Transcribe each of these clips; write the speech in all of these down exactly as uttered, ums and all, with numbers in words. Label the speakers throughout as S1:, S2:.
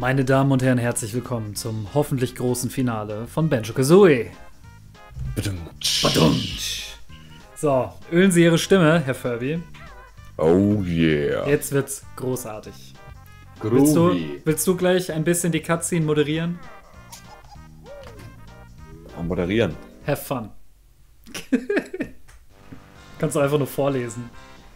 S1: Meine Damen und Herren, herzlich willkommen zum hoffentlich großen Finale von Banjo-Kazooie. Badumtsch. So, ölen Sie Ihre Stimme, Herr Furby.
S2: Oh yeah.
S1: Jetzt wird's großartig.
S2: Groovy.
S1: Willst du, willst du gleich ein bisschen die Cutscene moderieren?
S2: Moderieren.
S1: Have fun. Kannst du einfach nur vorlesen.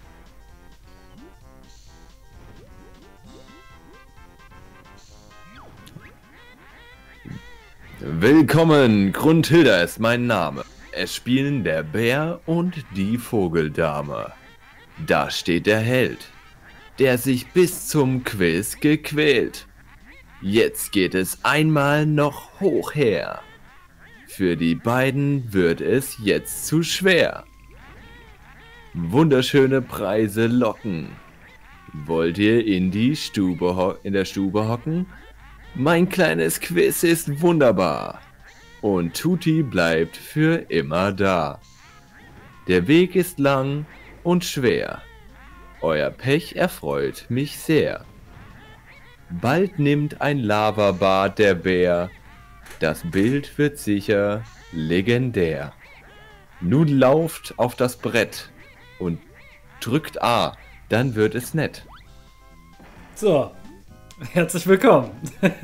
S2: Willkommen, Grundhilda ist mein Name. Es spielen der Bär und die Vogeldame. Da steht der Held, der sich bis zum Quiz gequält. Jetzt geht es einmal noch hoch her. Für die beiden wird es jetzt zu schwer. Wunderschöne Preise locken. Wollt ihr in die Stube ho- in der Stube hocken? Mein kleines Quiz ist wunderbar. Und Tutti bleibt für immer da. Der Weg ist lang und schwer. Euer Pech erfreut mich sehr. Bald nimmt ein Lavabad der Bär. Das Bild wird sicher legendär. Nun lauft auf das Brett und drückt A, dann wird es nett.
S1: So, herzlich willkommen.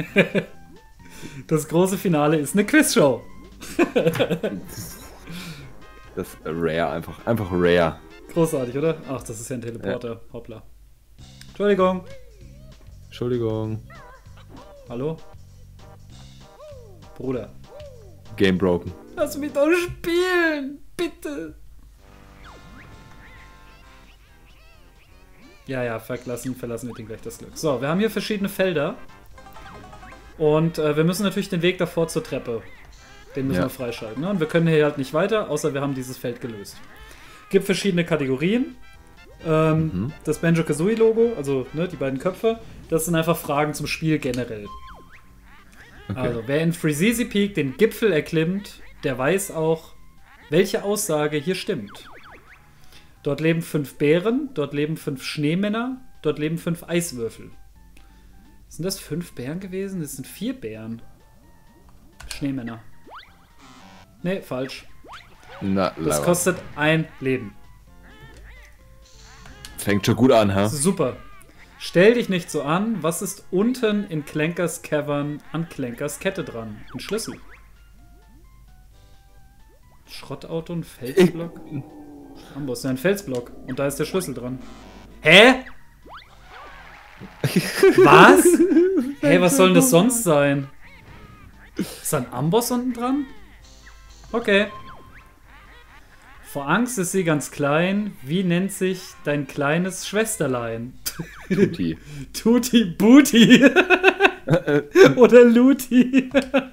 S1: Das große Finale ist eine Quizshow.
S2: Das ist rare, einfach, einfach rare.
S1: Großartig, oder? Ach, das ist ja ein Teleporter. Ja. Hoppla. Entschuldigung.
S2: Entschuldigung.
S1: Hallo? Bruder.
S2: Game broken.
S1: Lass mich doch spielen! Bitte! Ja, ja, verlassen, verlassen wir den gleich das Glück. So, wir haben hier verschiedene Felder. Und äh, wir müssen natürlich den Weg davor zur Treppe. Den müssen
S2: Ja.
S1: wir freischalten. Ne? Und wir können hier halt nicht weiter, außer wir haben dieses Feld gelöst. Gibt verschiedene Kategorien. Ähm,
S2: Mhm.
S1: Das Banjo-Kazooie-Logo, also ne, die beiden Köpfe, das sind einfach Fragen zum Spiel generell.
S2: Okay.
S1: Also, wer in Freezeezy Peak den Gipfel erklimmt, der weiß auch, welche Aussage hier stimmt. Dort leben fünf Bären, dort leben fünf Schneemänner, dort leben fünf Eiswürfel. Sind das fünf Bären gewesen? Das sind vier Bären. Schneemänner. Nee, falsch.
S2: Na,
S1: Das
S2: Lava.
S1: kostet ein Leben.
S2: Fängt schon gut an, ha?
S1: Super. Stell dich nicht so an. Was ist unten in Clankers Cavern an Clankers Kette dran? Ein Schlüssel. Schrottauto, ein Felsblock. Amboss, ja, ein Felsblock. Und da ist der Schlüssel dran. Hä? Was? Hä, was soll denn das sonst sein? Ist da ein Amboss unten dran? Okay. Vor Angst ist sie ganz klein. Wie nennt sich dein kleines Schwesterlein?
S2: Tutti.
S1: Tutti Booty. Oder Luti.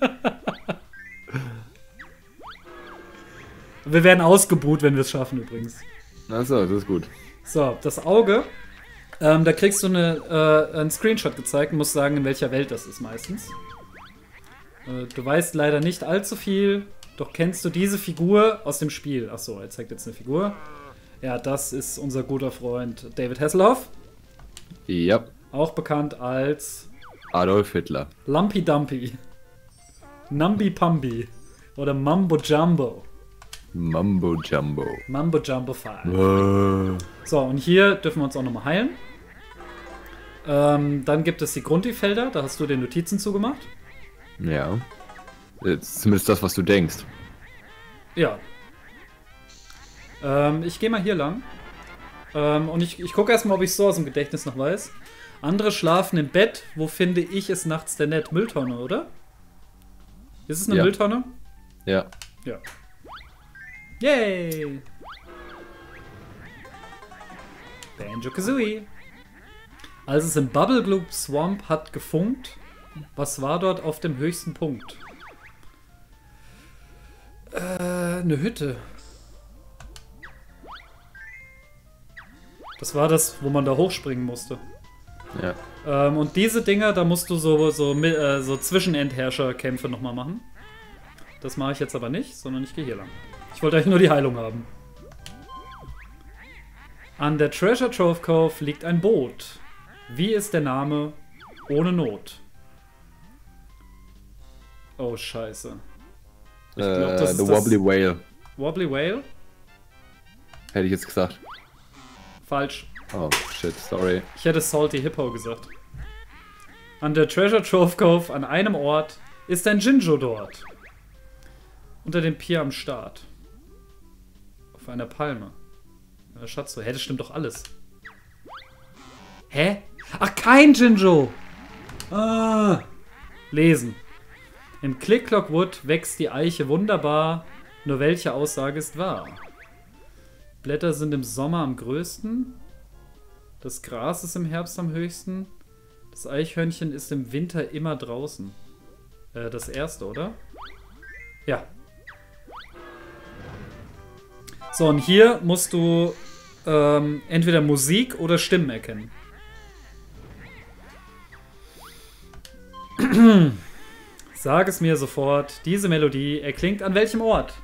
S1: Wir werden ausgebuht, wenn wir es schaffen übrigens.
S2: Achso, das ist gut.
S1: So, das Auge. Ähm, da kriegst du eine, äh, einen Screenshot gezeigt und musst sagen, in welcher Welt das ist meistens. Äh, du weißt leider nicht allzu viel, doch kennst du diese Figur aus dem Spiel. Achso, er zeigt jetzt eine Figur. Ja, das ist unser guter Freund David Hasselhoff.
S2: Ja.
S1: Auch bekannt als
S2: Adolf Hitler.
S1: Lumpy Dumpy, Numby Pumby oder Mambo Jumbo.
S2: Mambo Jumbo.
S1: Mambo Jumbo fünf.
S2: Äh.
S1: So, und hier dürfen wir uns auch nochmal heilen. Ähm, dann gibt es die Grundi-Felder, da hast du den Notizen zugemacht.
S2: Ja. Jetzt zumindest das, was du denkst.
S1: Ja. Ähm, ich gehe mal hier lang. Ähm, und ich, ich gucke erstmal, ob ich es so aus dem Gedächtnis noch weiß. Andere schlafen im Bett. Wo finde ich es nachts denn nett? Mülltonne, oder? Ist es eine
S2: Ja.
S1: Mülltonne?
S2: Ja.
S1: Ja. Yay! Banjo-Kazooie. Als es im Bubble Gloop Swamp hat gefunkt, was war dort auf dem höchsten Punkt? Äh, eine Hütte. Das war das, wo man da hochspringen musste.
S2: Ja.
S1: Ähm, und diese Dinger, da musst du so, so, mi- äh, so Zwischenendherrscherkämpfe nochmal machen. Das mache ich jetzt aber nicht, sondern ich gehe hier lang. Ich wollte eigentlich nur die Heilung haben. An der Treasure Trove Cove liegt ein Boot. Wie ist der Name ohne Not? Oh, scheiße. Ich
S2: Äh,
S1: glaub, das ist
S2: The
S1: das-
S2: Wobbly Whale,
S1: Wobbly Whale?
S2: hätte ich jetzt gesagt.
S1: Falsch.
S2: Oh, shit, sorry.
S1: Ich hätte Salty Hippo gesagt. An der Treasure Trove Cove an einem Ort ist ein Jinjo dort. Unter dem Pier am Start. Auf einer Palme. Ja, Schatz, hä, das stimmt doch alles. Hä? Ach, kein Jinjo! Ah. Lesen. In Click-Clock-Wood wächst die Eiche wunderbar, nur welche Aussage ist wahr? Blätter sind im Sommer am größten. Das Gras ist im Herbst am höchsten. Das Eichhörnchen ist im Winter immer draußen. Äh, das erste, oder? Ja. So, und hier musst du ähm, entweder Musik oder Stimmen erkennen. Sag es mir sofort, diese Melodie erklingt an welchem Ort?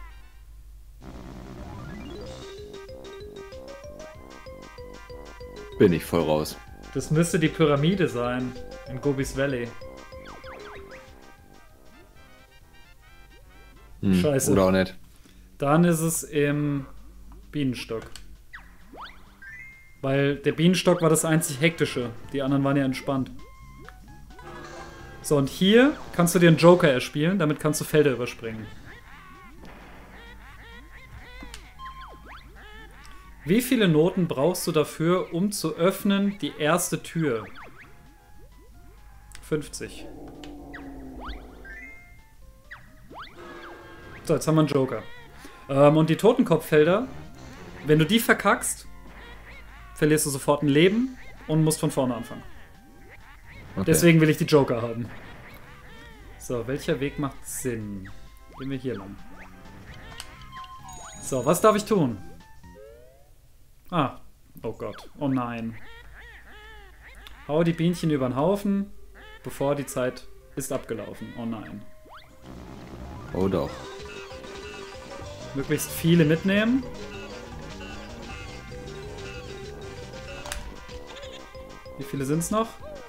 S2: Bin ich voll raus.
S1: Das müsste die Pyramide sein, in Gobi's Valley.
S2: Hm,
S1: Scheiße.
S2: Oder auch nicht.
S1: Dann ist es im Bienenstock. Weil der Bienenstock war das einzig Hektische. Die anderen waren ja entspannt. So, und hier kannst du dir einen Joker erspielen, damit kannst du Felder überspringen. Wie viele Noten brauchst du dafür, um zu öffnen die erste Tür? fünfzig. So, jetzt haben wir einen Joker. Ähm, und die Totenkopffelder, wenn du die verkackst, verlierst du sofort ein Leben und musst von vorne anfangen.
S2: Okay.
S1: Deswegen will ich die Joker haben. So, welcher Weg macht Sinn? Gehen wir hier lang. So, was darf ich tun? Ah, oh Gott, oh nein. Hau die Bienchen über den Haufen, bevor die Zeit ist abgelaufen. Oh nein.
S2: Oh doch.
S1: Möglichst viele mitnehmen. Wie viele sind es noch?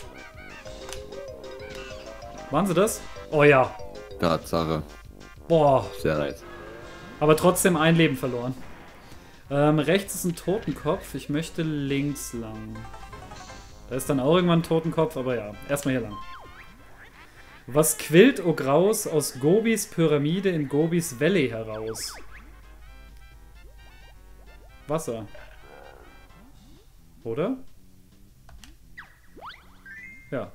S1: Waren sie das? Oh ja.
S2: Tatsache.
S1: Boah.
S2: Sehr nice.
S1: Aber trotzdem ein Leben verloren. Ähm, rechts ist ein Totenkopf. Ich möchte links lang. Da ist dann auch irgendwann ein Totenkopf, aber ja. Erstmal hier lang. Was quillt, o Graus, aus Gobis Pyramide in Gobis Valley heraus? Wasser. Oder? Ja.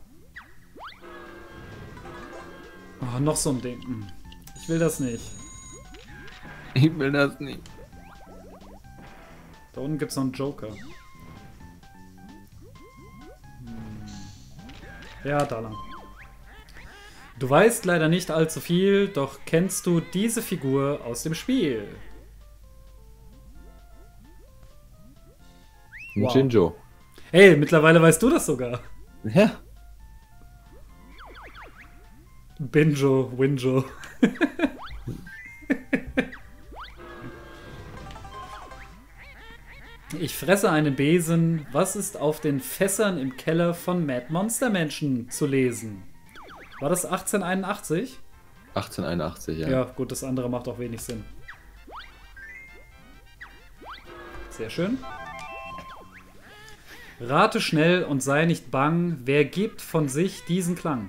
S1: Oh, noch so ein Ding. Hm. Ich will das nicht.
S2: Ich will das nicht.
S1: Da unten gibt es noch einen Joker. Hm. Ja, da lang. Du weißt leider nicht allzu viel, doch kennst du diese Figur aus dem Spiel?
S2: Ein
S1: Wow.
S2: Jinjo.
S1: Hey, mittlerweile weißt du das sogar.
S2: Ja.
S1: Binjo, Winjo. Ich fresse einen Besen. Was ist auf den Fässern im Keller von Mad Monster Mansion zu lesen? War das achtzehnhunderteinundachtzig?
S2: achtzehnhunderteinundachtzig, ja.
S1: Ja, gut, das andere macht auch wenig Sinn. Sehr schön. Rate schnell und sei nicht bang, wer gibt von sich diesen Klang?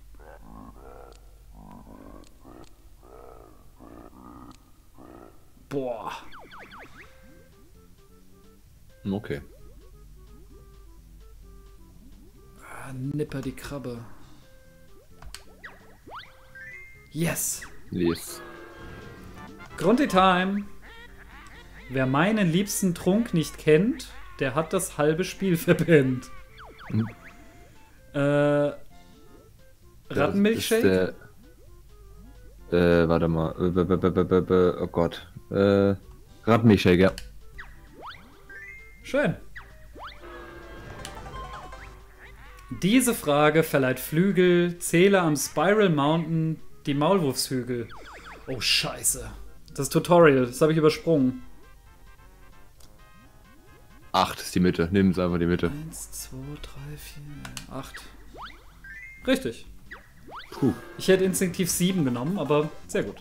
S1: Boah.
S2: Okay.
S1: Ah, Nipper die Krabbe. Yes.
S2: Lies.
S1: Grunde-Time. Wer meinen liebsten Trunk nicht kennt, der hat das halbe Spiel verpennt.
S2: Hm.
S1: Äh, Rattenmilchshake?
S2: Der, äh, warte mal. Äh, b- b- b- b- b- Oh Gott. Äh, Rattenmilchshake, ja.
S1: Schön. Diese Frage verleiht Flügel, zähle am Spiral Mountain die Maulwurfshügel. Oh, scheiße. Das Tutorial, das habe ich übersprungen.
S2: acht ist die Mitte. Nimm es einfach die Mitte.
S1: eins, zwei, drei, vier, acht. Richtig.
S2: Puh.
S1: Ich hätte instinktiv sieben genommen, aber sehr gut.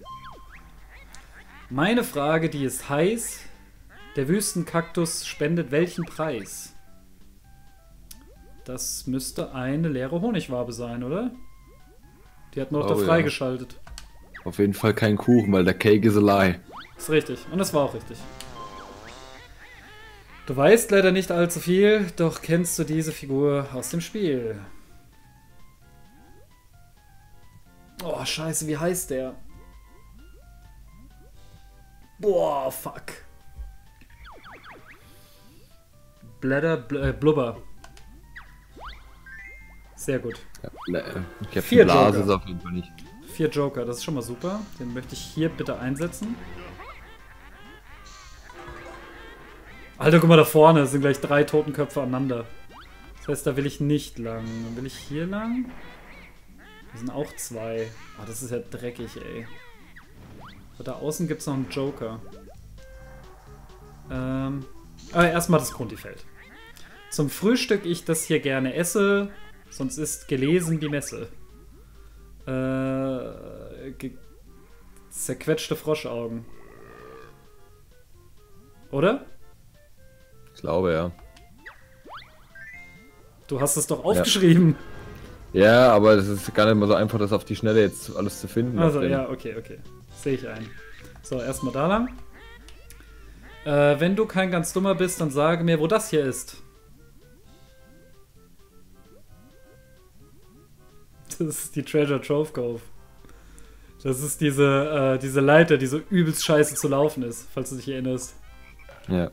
S1: Meine Frage, die ist heiß. Der Wüstenkaktus spendet welchen Preis? Das müsste eine leere Honigwabe sein, oder? Die hat noch
S2: Oh,
S1: da
S2: ja.
S1: freigeschaltet.
S2: Auf jeden Fall kein Kuchen, weil der Cake is a lie.
S1: Ist richtig. Und das war auch richtig. Du weißt leider nicht allzu viel, doch kennst du diese Figur aus dem Spiel. Oh, scheiße, wie heißt der? Boah, fuck. Blätter, bl äh, Blubber. Sehr gut.
S2: Ja, ne, Captain
S1: Vier
S2: Blase
S1: Joker.
S2: ist auf jeden Fall nicht.
S1: Vier Joker, das ist schon mal super. Den möchte ich hier bitte einsetzen. Alter, guck mal da vorne, es sind gleich drei Totenköpfe aneinander. Das heißt, da will ich nicht lang. Dann will ich hier lang. Da sind auch zwei. Oh, das ist ja dreckig, ey. So, da außen gibt es noch einen Joker. Ähm. Aber erstmal das Grundifeld. Zum Frühstück ich das hier gerne esse, sonst ist gelesen die Messe. Äh. ge- Zerquetschte Froschaugen. Oder?
S2: Ich glaube, ja.
S1: Du hast es doch aufgeschrieben.
S2: Ja, aber es ist gar nicht mal so einfach, das auf die Schnelle jetzt alles zu finden.
S1: Also,
S2: auf dem-
S1: ja, okay, okay. Sehe ich ein. So, erstmal da lang. Äh, wenn du kein ganz dummer bist, dann sage mir, wo das hier ist. Das ist die Treasure Trove Cove. Das ist diese, äh, diese Leiter, die so übelst scheiße zu laufen ist, falls du dich erinnerst.
S2: Ja.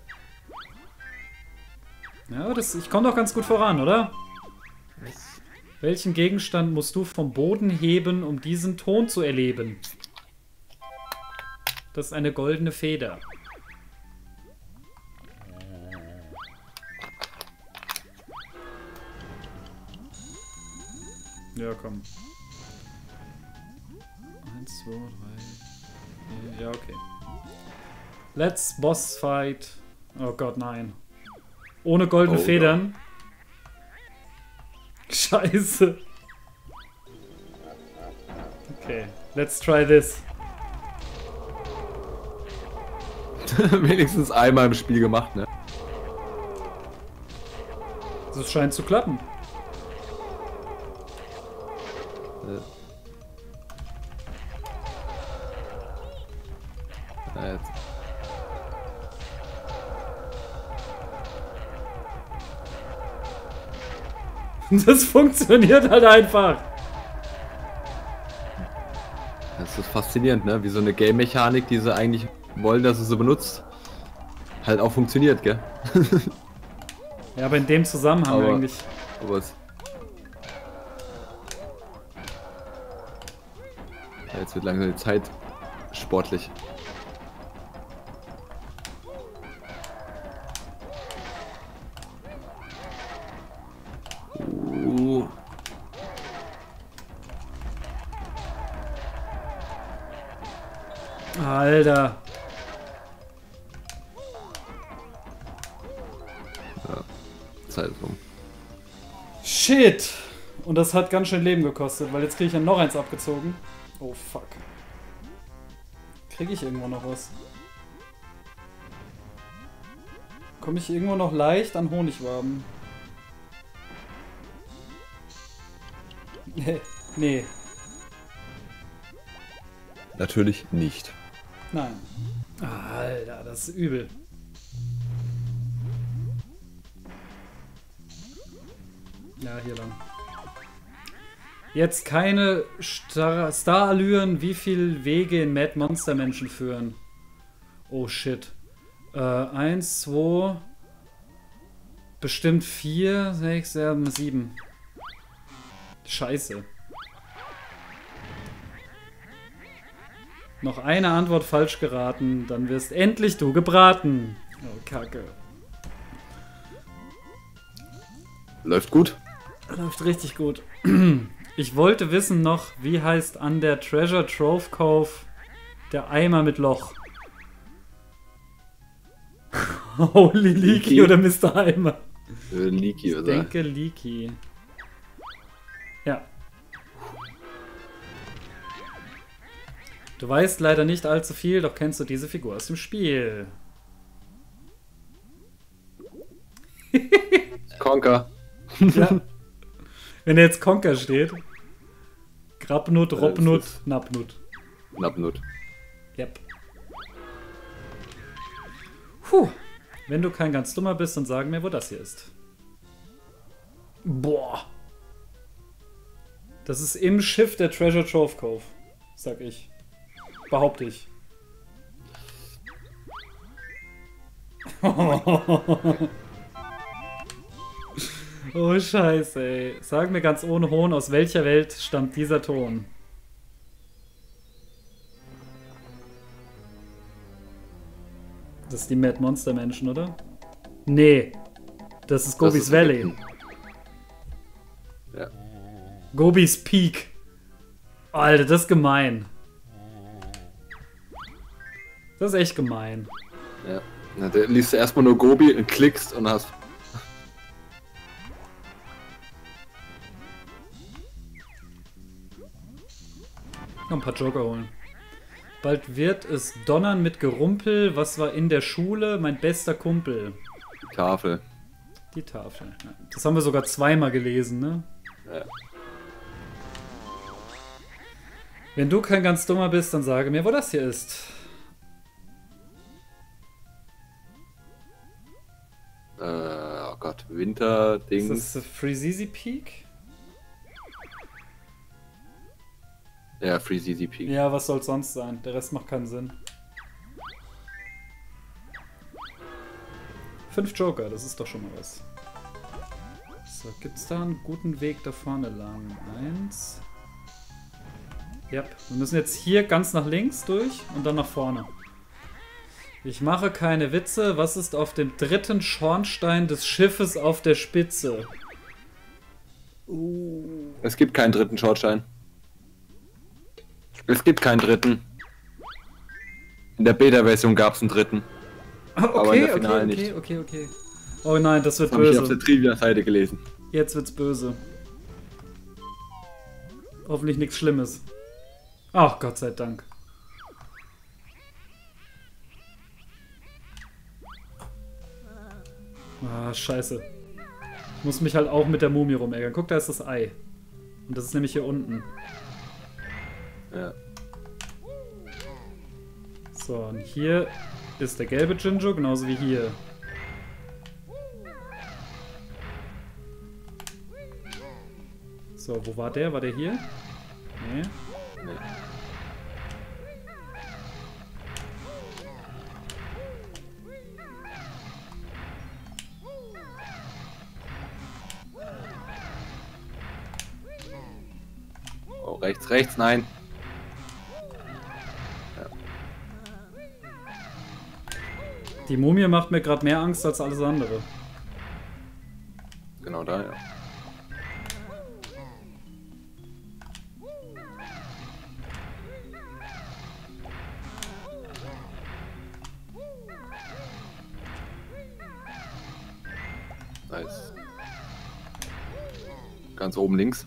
S1: Ja, aber das, ich komme doch ganz gut voran, oder? Welchen Gegenstand musst du vom Boden heben, um diesen Ton zu erleben? Das ist eine goldene Feder. Ja, komm. Eins, zwei, drei. Ja, okay. Let's Boss Fight. Oh Gott, nein. Ohne goldene
S2: Oh,
S1: Federn. Scheiße. Okay, let's try this.
S2: Wenigstens einmal im Spiel gemacht, ne?
S1: Das scheint zu klappen.
S2: Ja, jetzt.
S1: Das funktioniert halt einfach.
S2: Das ist faszinierend, ne? Wie so eine Game-Mechanik, die sie eigentlich wollen, dass sie so benutzt, halt auch funktioniert, gell?
S1: Ja, aber in dem Zusammenhang
S2: Aber-
S1: eigentlich.
S2: Aber es... Ja, jetzt wird langsam die Zeit sportlich. Uh.
S1: Alter.
S2: Zeit rum.
S1: Shit. Und das hat ganz schön Leben gekostet, weil jetzt kriege ich ja noch eins abgezogen. Oh fuck. Kriege ich irgendwo noch was? Komme ich irgendwo noch leicht an Honigwaben? Nee. Nee.
S2: Natürlich nicht.
S1: Nein. Alter, das ist übel. Ja, hier lang. Jetzt keine Star Starallüren, wie viel Wege in Mad Monster Menschen führen. Oh shit. Äh, eins, zwei, bestimmt vier, sechs, sieben, sieben. Scheiße. Noch eine Antwort falsch geraten, dann wirst endlich du gebraten. Oh, Kacke.
S2: Läuft gut.
S1: Läuft richtig gut. Ich wollte wissen noch, wie heißt an der Treasure Trove Cove der Eimer mit Loch? Holy Leaky
S2: Leaky.
S1: oder Mister Eimer?
S2: Äh, Leaky,
S1: Ich
S2: oder?
S1: denke Leaky. Ja. Du weißt leider nicht allzu viel, doch kennst du diese Figur aus dem Spiel.
S2: Conker.
S1: Ja. Wenn da jetzt Conker steht. Grabnut,
S2: Äh,
S1: Robnut,
S2: es ist-
S1: Nabnut.
S2: Nabnut.
S1: Yep. Puh. Wenn du kein ganz dummer bist, dann sag mir, wo das hier ist. Boah. Das ist im Schiff der Treasure Trove Cove, sag ich. Behaupte ich. Oh Scheiße, ey. Sag mir ganz ohne Hohn, aus welcher Welt stammt dieser Ton? Das ist die Mad Monster Menschen, oder? Nee. Das ist
S2: Das
S1: Gobi's
S2: ist
S1: Valley.
S2: Ägypten. Ja.
S1: Gobi's Peak. Alter, das ist gemein. Das ist echt gemein.
S2: Ja. Na, da liest du erstmal nur Gobi und klickst und hast.
S1: Noch ein paar Joker holen. Bald wird es donnern mit Gerumpel. Was war in der Schule? Mein bester Kumpel.
S2: Tafel.
S1: Die Tafel. Ja. Das haben wir sogar zweimal gelesen, ne?
S2: Ja.
S1: Wenn du kein ganz dummer bist, dann sage mir, wo das hier ist.
S2: Äh, oh Gott, Winter-Dings.
S1: Ist das Freezizi Peak?
S2: Ja, Free Z Z Peak.
S1: Ja, was soll sonst sein? Der Rest macht keinen Sinn. Fünf Joker, das ist doch schon mal was. So, gibt's da einen guten Weg da vorne lang? Eins. Ja, wir müssen jetzt hier ganz nach links durch und dann nach vorne. Ich mache keine Witze. Was ist auf dem dritten Schornstein des Schiffes auf der Spitze? Uh.
S2: Es gibt keinen dritten Schornstein. Es gibt keinen dritten. In der Beta-Version gab es einen dritten.
S1: Ah,
S2: Aber in
S1: okay,
S2: der
S1: okay,
S2: Finale
S1: okay,
S2: nicht.
S1: okay, okay. Oh nein, das wird
S2: Das habe ich auf
S1: böse.
S2: der Trivia-Seite gelesen.
S1: Jetzt wird's böse. Hoffentlich nichts Schlimmes. Ach, Gott sei Dank. Ah, scheiße. Ich muss mich halt auch mit der Mumie rumärgern. Guck, da ist das Ei. Und das ist nämlich hier unten.
S2: Ja.
S1: So, und hier ist der gelbe Jinjo, genauso wie hier. So, wo war der? War der hier? Nee.
S2: Nee. Oh, rechts, rechts, nein.
S1: Die Mumie macht mir gerade mehr Angst als alles andere.
S2: Genau da, ja. Nice. Ganz oben links.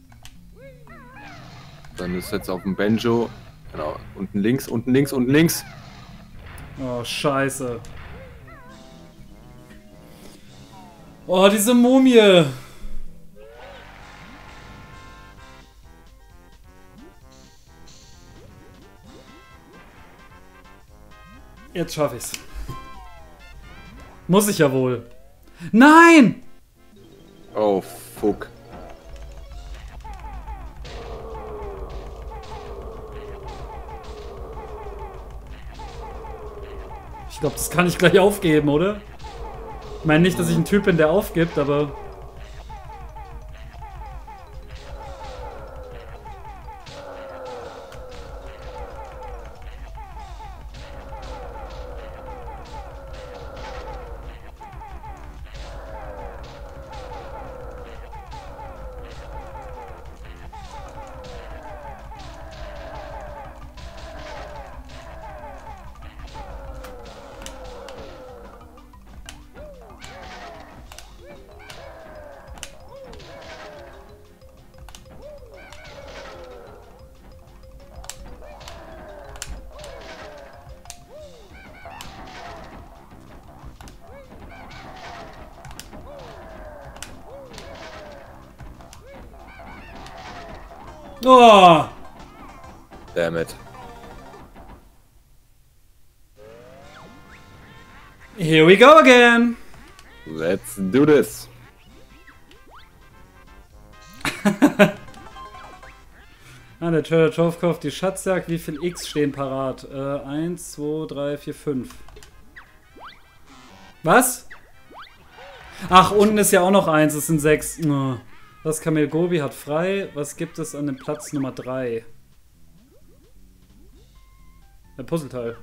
S2: Dann ist jetzt auf dem Banjo. Genau, unten links, unten links, unten links.
S1: Oh, scheiße. Oh, diese Mumie. Jetzt schaffe ich's. Muss ich ja wohl. Nein!
S2: Oh, fuck.
S1: Ich glaube, das kann ich gleich aufgeben, oder? Ich meine nicht, dass ich ein Typ bin, der aufgibt, aber... Oh!
S2: Damn it.
S1: Here we go again!
S2: Let's do this.
S1: Ah, der Trader Trove kauft die Schatzjagd. Wie viel X stehen parat? Äh, eins, zwei, drei, vier, fünf. Was? Ach, unten ist ja auch noch eins. Es sind sechs. Oh. Das Kamel Gobi hat frei. Was gibt es an dem Platz Nummer drei? Ein Puzzleteil.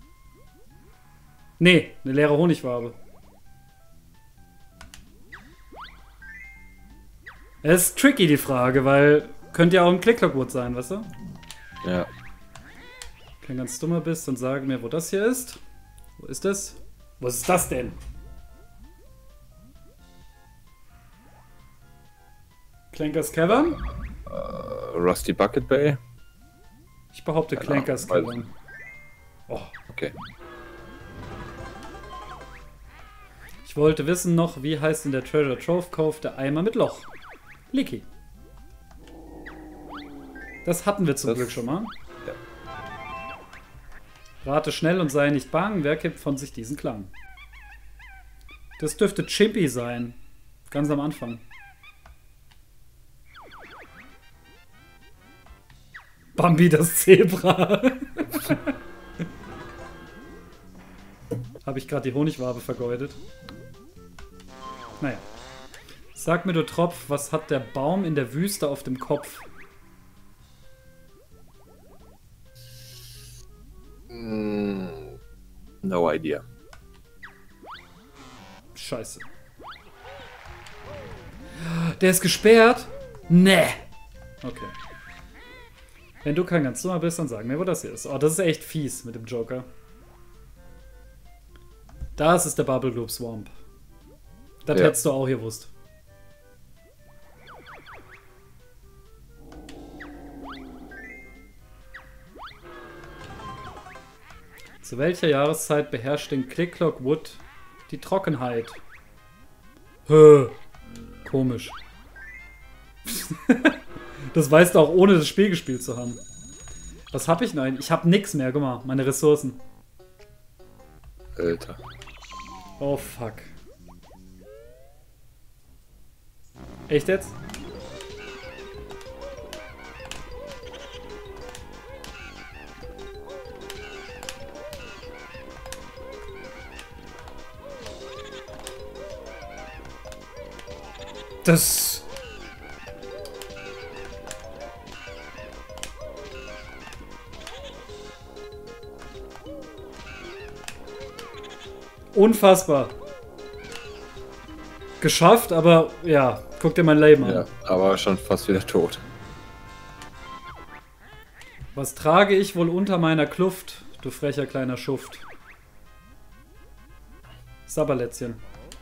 S1: Nee, eine leere Honigwabe. Es ist tricky, die Frage, weil könnte ja auch ein Click-Clock-Wood sein, weißt du?
S2: Ja.
S1: Wenn du ganz dummer bist, dann sag mir, wo das hier ist. Wo ist das? Was ist das denn? Clankers Cavern?
S2: Uh, Rusty Bucket Bay?
S1: Ich behaupte
S2: Keine
S1: Clankers
S2: Ahnung,
S1: Cavern. Oh.
S2: Okay.
S1: Ich wollte wissen noch, wie heißt in der Treasure Trove Cove der Eimer mit Loch? Licky. Das hatten wir zum
S2: Das-
S1: Glück schon mal.
S2: Ja.
S1: Rate schnell und sei nicht bang. Wer gibt von sich diesen Klang? Das dürfte Chimpy sein. Ganz am Anfang. Bambi das Zebra. Habe ich gerade die Honigwabe vergeudet? Naja. Sag mir, du Tropf, was hat der Baum in der Wüste auf dem Kopf?
S2: Mm, no idea.
S1: Scheiße. Der ist gesperrt? Nee. Okay. Wenn du kein ganz dummer bist, dann sag mir, wo das hier ist. Oh, das ist echt fies mit dem Joker. Das ist der Bubble Globe Swamp. Das
S2: Ja.
S1: hättest du auch gewusst. Zu welcher Jahreszeit beherrscht den Click-Clock Wood die Trockenheit? Hö. Komisch. Das weißt du auch, ohne das Spiel gespielt zu haben. Was hab ich denn? Ich hab nix mehr. Guck mal, meine Ressourcen.
S2: Alter.
S1: Oh, fuck. Echt jetzt? Das... Unfassbar. Geschafft, aber ja, guck dir mein Leben an.
S2: Ja, aber schon fast wieder tot.
S1: Was trage ich wohl unter meiner Kluft, du frecher kleiner Schuft? Sabberlätzchen.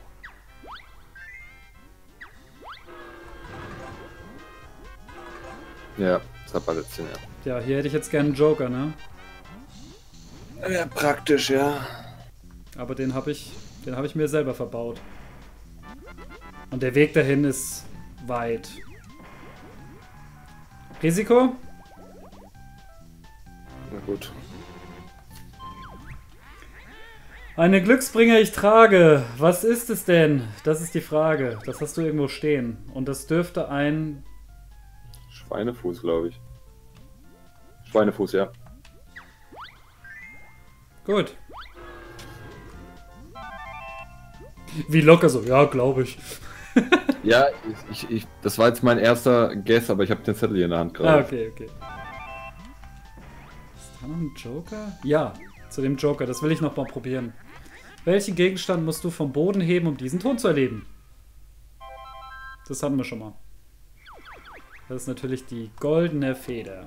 S2: Ja, Zapperlitzchen, ja.
S1: Ja, hier hätte ich jetzt gerne einen Joker, ne?
S2: Ja, praktisch, ja.
S1: Aber den habe ich, den habe ich mir selber verbaut. Und der Weg dahin ist weit. Risiko?
S2: Na gut.
S1: Eine Glücksbringer ich trage. Was ist es denn? Das ist die Frage. Das hast du irgendwo stehen. Und das dürfte ein...
S2: Schweinefuß, glaube ich. Schweinefuß, ja.
S1: Gut. Wie locker so. Ja, glaube ich.
S2: Ja, ich, ich, das war jetzt mein erster Guess, aber ich habe den Zettel hier in der Hand
S1: Ah,
S2: gerade.
S1: okay, okay. Ist da noch ein Joker? Ja, zu dem Joker. Das will ich noch mal probieren. Welchen Gegenstand musst du vom Boden heben, um diesen Ton zu erleben? Das hatten wir schon mal. Das ist natürlich die goldene Feder.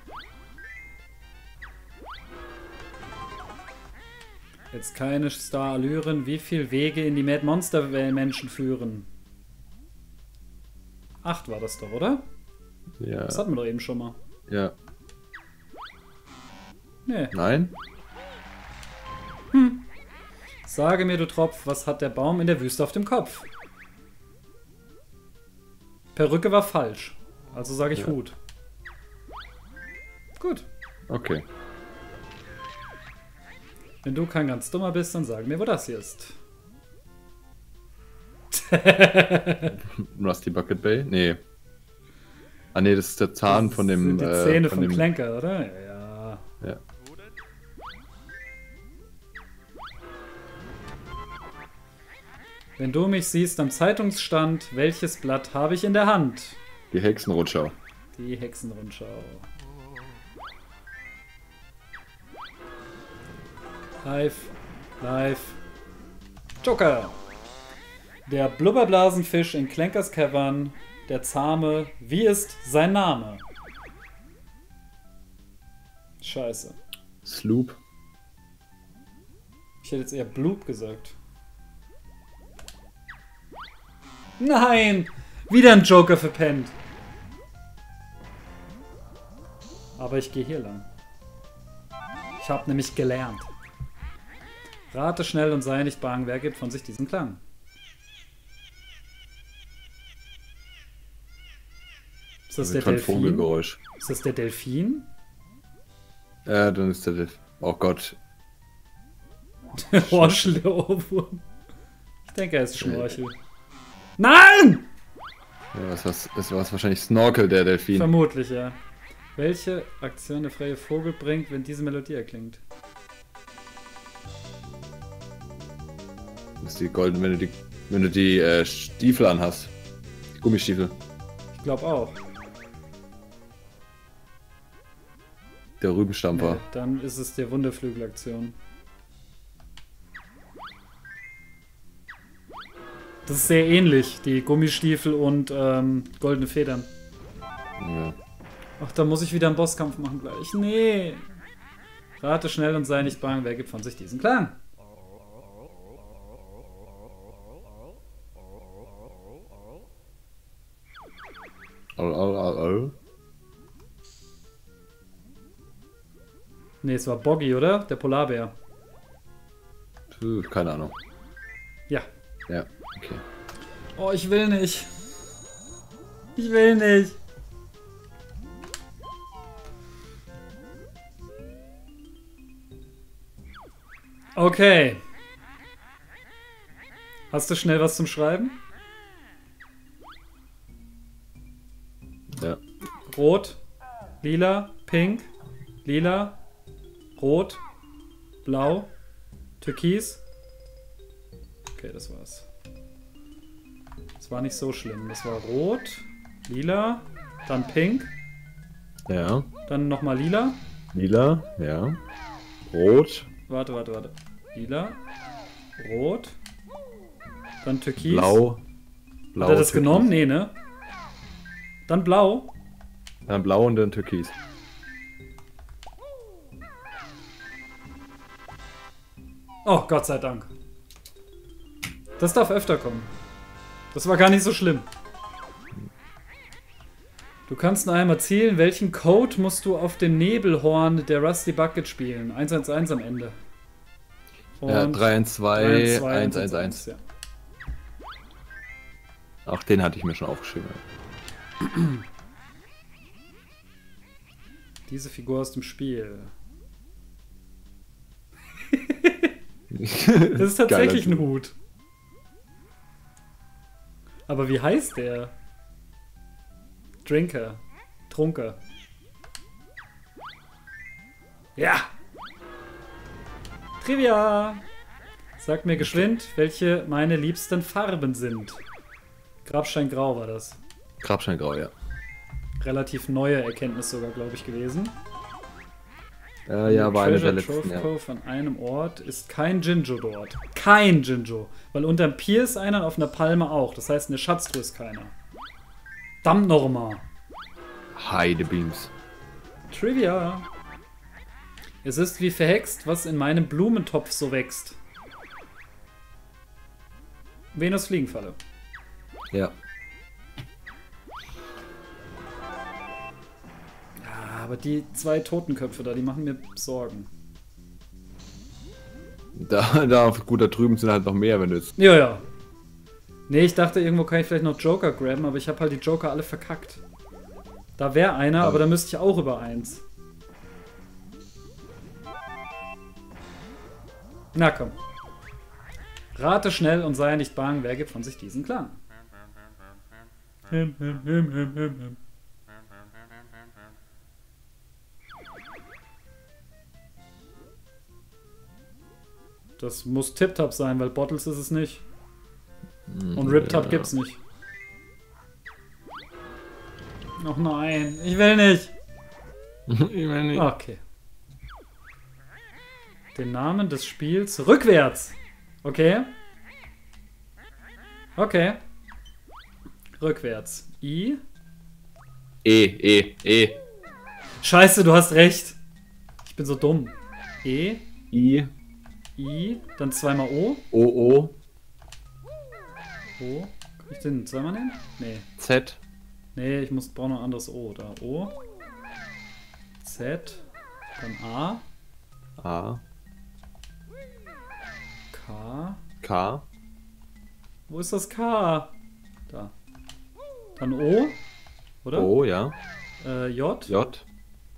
S1: Jetzt keine Star-Allüren. Wie viele Wege in die Mad Monster-Menschen führen? Acht war das doch, oder?
S2: Ja.
S1: Das hatten wir doch eben schon mal.
S2: Ja.
S1: Nee.
S2: Nein?
S1: Sage mir, du Tropf, was hat der Baum in der Wüste auf dem Kopf? Perücke war falsch. Also sage ich
S2: Ja.
S1: Hut. Gut.
S2: Okay.
S1: Wenn du kein ganz dummer bist, dann sag mir, wo das hier ist.
S2: Rusty Bucket Bay? Nee. Ah nee, das ist der Zahn
S1: Das
S2: von dem...
S1: sind die
S2: äh,
S1: Zähne
S2: von
S1: vom
S2: dem,
S1: Clanker, oder? Ja, ja.
S2: Ja.
S1: Wenn du mich siehst am Zeitungsstand, welches Blatt habe ich in der Hand?
S2: Die Hexenrundschau.
S1: Die Hexenrundschau. Live, live. Joker. Der Blubberblasenfisch in Clankers Cavern, der Zahme, wie ist sein Name? Scheiße.
S2: Sloop.
S1: Ich hätte jetzt eher Bloop gesagt. Nein! Wieder ein Joker verpennt. Aber ich gehe hier lang. Ich habe nämlich gelernt. Rate schnell und sei nicht bang, wer gibt von sich diesen Klang? Ist das der
S2: Kein
S1: Delfin?
S2: Vogelgeräusch.
S1: Ist das der Delfin?
S2: Ja, dann ist der Delfin. Oh Gott.
S1: Horschel-Ohrwurm. Ich denke, er ist Schnorchel. Nein!
S2: Ja, das, war's, das war wahrscheinlich Snorkel, der Delfin.
S1: Vermutlich, ja. Welche Aktion der freie Vogel bringt, wenn diese Melodie erklingt?
S2: Das ist die golden, wenn du die, wenn du die äh, Stiefel anhast. Die Gummistiefel.
S1: Ich glaube auch.
S2: Der Rübenstampfer.
S1: Nee, dann ist es der Wunderflügelaktion. Das ist sehr ähnlich, die Gummistiefel und ähm, goldene Federn.
S2: Ja.
S1: Ach, da muss ich wieder einen Bosskampf machen gleich. Nee. Rate schnell und sei nicht bang, wer gibt von sich diesen Klang?
S2: Au, au, au, au.
S1: Nee, es war Boggy, oder? Der Polarbär.
S2: Puh, keine Ahnung.
S1: Ja.
S2: Ja, okay.
S1: Oh, ich will nicht. Ich will nicht. Okay. Hast du schnell was zum Schreiben?
S2: Ja.
S1: Rot, lila, pink, lila, rot, blau, türkis. Okay, das war's. Das war nicht so schlimm. Das war rot, lila, dann pink,
S2: Ja.
S1: dann nochmal lila.
S2: Lila, ja. Rot,
S1: Warte, warte, warte. Lila, rot, dann türkis.
S2: blau. Blau
S1: Hat er das
S2: Türkis.
S1: genommen? Nee, ne? Dann blau.
S2: Dann blau und dann türkis.
S1: Oh, Gott sei Dank. Das darf öfter kommen. Das war gar nicht so schlimm. Du kannst nur einmal zielen, welchen Code musst du auf dem Nebelhorn der Rusty Bucket spielen? eins eins eins am Ende. Und
S2: Ja, drei eins zwei, eins eins eins.
S1: Ja.
S2: Auch den hatte ich mir schon aufgeschrieben.
S1: Diese Figur aus dem Spiel. Das ist tatsächlich ein Hut. Aber wie heißt der? Drinker. Trunker. Ja! Trivia! Sag mir geschwind, welche meine liebsten Farben sind. Grabsteingrau war das.
S2: Grabsteingrau, ja.
S1: Relativ neue Erkenntnis sogar, glaube ich, gewesen.
S2: Äh, ja, war eine der
S1: Treasure
S2: letzten,
S1: Trove
S2: ja.
S1: Cove an einem Ort ist kein Jinjo dort. Kein Jinjo. Weil unterm Pier ist einer und auf einer Palme auch. Das heißt, in der Schatztruhe ist keiner. Verdammt nochmal.
S2: Heidebeams.
S1: Trivia. Es ist wie verhext, was in meinem Blumentopf so wächst. Venus Fliegenfalle.
S2: Ja.
S1: Ja, aber die zwei Totenköpfe da, die machen mir Sorgen.
S2: Da, da, gut, da drüben sind halt noch mehr, wenn du jetzt.
S1: Ja, ja. Nee, ich dachte, irgendwo kann ich vielleicht noch Joker grabben, aber ich habe halt die Joker alle verkackt. Da wäre einer,
S2: Ja.
S1: aber da müsste ich auch über eins. Na komm. Rate schnell und sei nicht bang, wer gibt von sich diesen Klang? Him, him, him, him, him, him. Das muss Tip-Top sein, weil Bottles ist es nicht. Und Rip-Top
S2: ja.
S1: gibt's nicht. Oh nein, ich will nicht.
S2: Ich will nicht.
S1: Okay. Den Namen des Spiels rückwärts. Okay. Okay. Rückwärts. I.
S2: E, E, E.
S1: Scheiße, du hast recht. Ich bin so dumm. E.
S2: I.
S1: I. Dann zweimal O.
S2: O, O.
S1: O. Kann ich den zweimal nehmen? Nee.
S2: Z.
S1: Nee, ich muss brauche noch ein anderes O. Da. O. Z. Dann A.
S2: A.
S1: K.
S2: K.
S1: Wo ist das K? Da. Dann O. Oder?
S2: O, ja.
S1: Äh, J.
S2: J.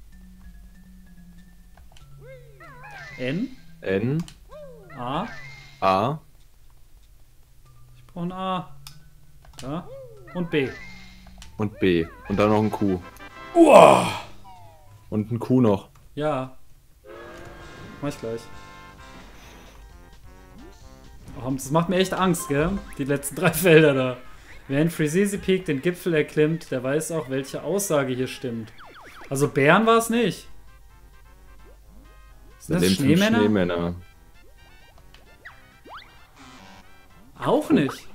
S1: N.
S2: N.
S1: A.
S2: A.
S1: Ich brauche ein A. Da. Und B.
S2: Und B. Und dann noch ein Q.
S1: Uah!
S2: Und ein Q noch.
S1: Ja. Mach ich gleich. Oh, das macht mir echt Angst, gell? Die letzten drei Felder da. Wer in Freezezy Peak den Gipfel erklimmt, der weiß auch, welche Aussage hier stimmt. Also Bären war es nicht. Sind das Schneemänner?
S2: Schneemänner.
S1: Auch nicht.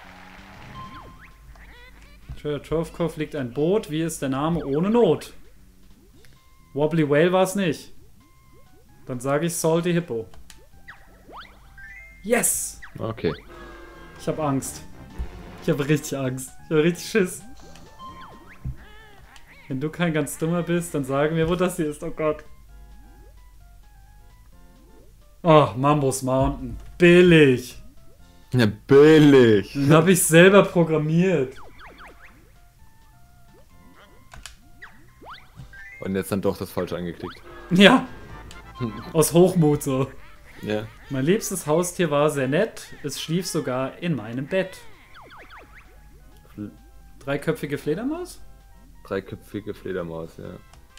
S1: Trader Trovkov liegt ein Boot. Wie ist der Name ohne Not? Wobbly Whale war es nicht. Dann sage ich Salty Hippo. Yes!
S2: Okay.
S1: Ich habe Angst. Ich habe richtig Angst. Ich habe richtig Schiss. Wenn du kein ganz dummer bist, dann sagen wir, wo das hier ist. Oh Gott. Oh, Mambos Mountain. Billig.
S2: Ja, billig.
S1: Den habe ich selber programmiert.
S2: Und jetzt dann doch das Falsche angeklickt.
S1: Ja. Aus Hochmut so.
S2: Ja.
S1: Mein liebstes Haustier war sehr nett. Es schlief sogar in meinem Bett. Dreiköpfige Fledermaus?
S2: Dreiköpfige Fledermaus, ja.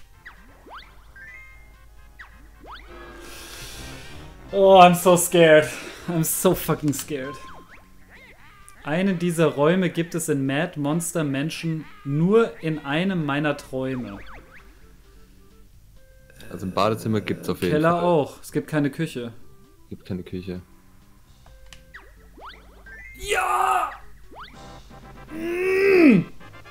S1: Oh, I'm so scared. I'm so fucking scared. Einen dieser Räume gibt es in Mad Monster Mansion nur in einem meiner Träume.
S2: Also im Badezimmer gibt es auf jeden
S1: Keller
S2: Fall.
S1: auch. Es gibt keine Küche.
S2: Gibt keine Küche.
S1: Ja! Mm!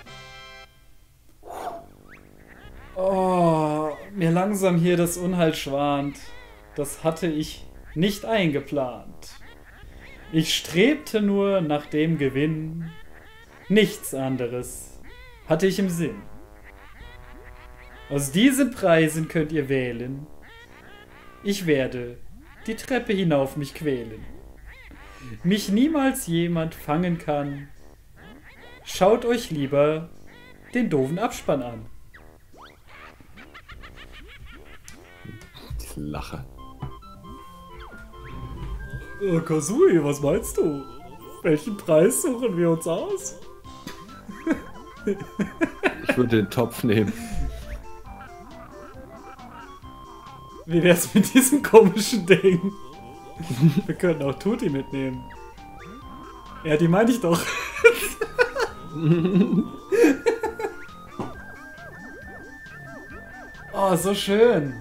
S1: Oh, mir langsam hier das Unheil schwant. Das hatte ich nicht eingeplant. Ich strebte nur nach dem Gewinn. Nichts anderes hatte ich im Sinn. Aus diesen Preisen könnt ihr wählen. Ich werde die Treppe hinauf mich quälen. Mich niemals jemand fangen kann. Schaut euch lieber den doofen Abspann an.
S2: Diese Lache.
S1: Oh, Kazooie, was meinst du? Welchen Preis suchen wir uns aus?
S2: Ich würde den Topf nehmen.
S1: Wie wär's mit diesem komischen Ding? Wir könnten auch Tutti mitnehmen. Ja, die meine ich doch. Oh, so schön.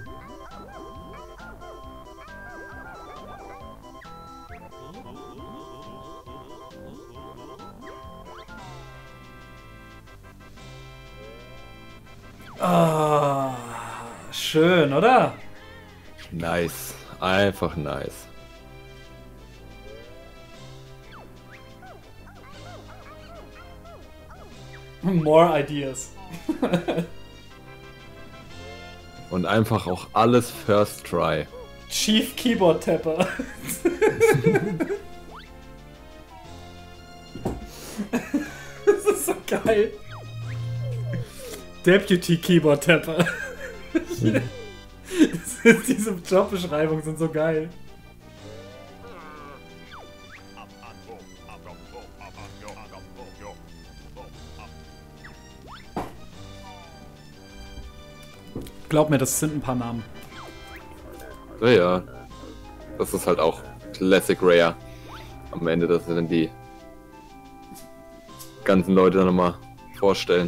S1: Ah, schön, oder?
S2: Nice. Einfach nice.
S1: More ideas.
S2: Und einfach auch alles First Try.
S1: Chief Keyboard Tapper. Das ist so geil. Deputy Keyboard Tapper. Diese Jobbeschreibungen sind so geil. Glaub mir, das sind ein paar Namen.
S2: Ja, ja. Das ist halt auch Classic Rare. Am Ende, dass wir dann die ganzen Leute dann nochmal vorstellen.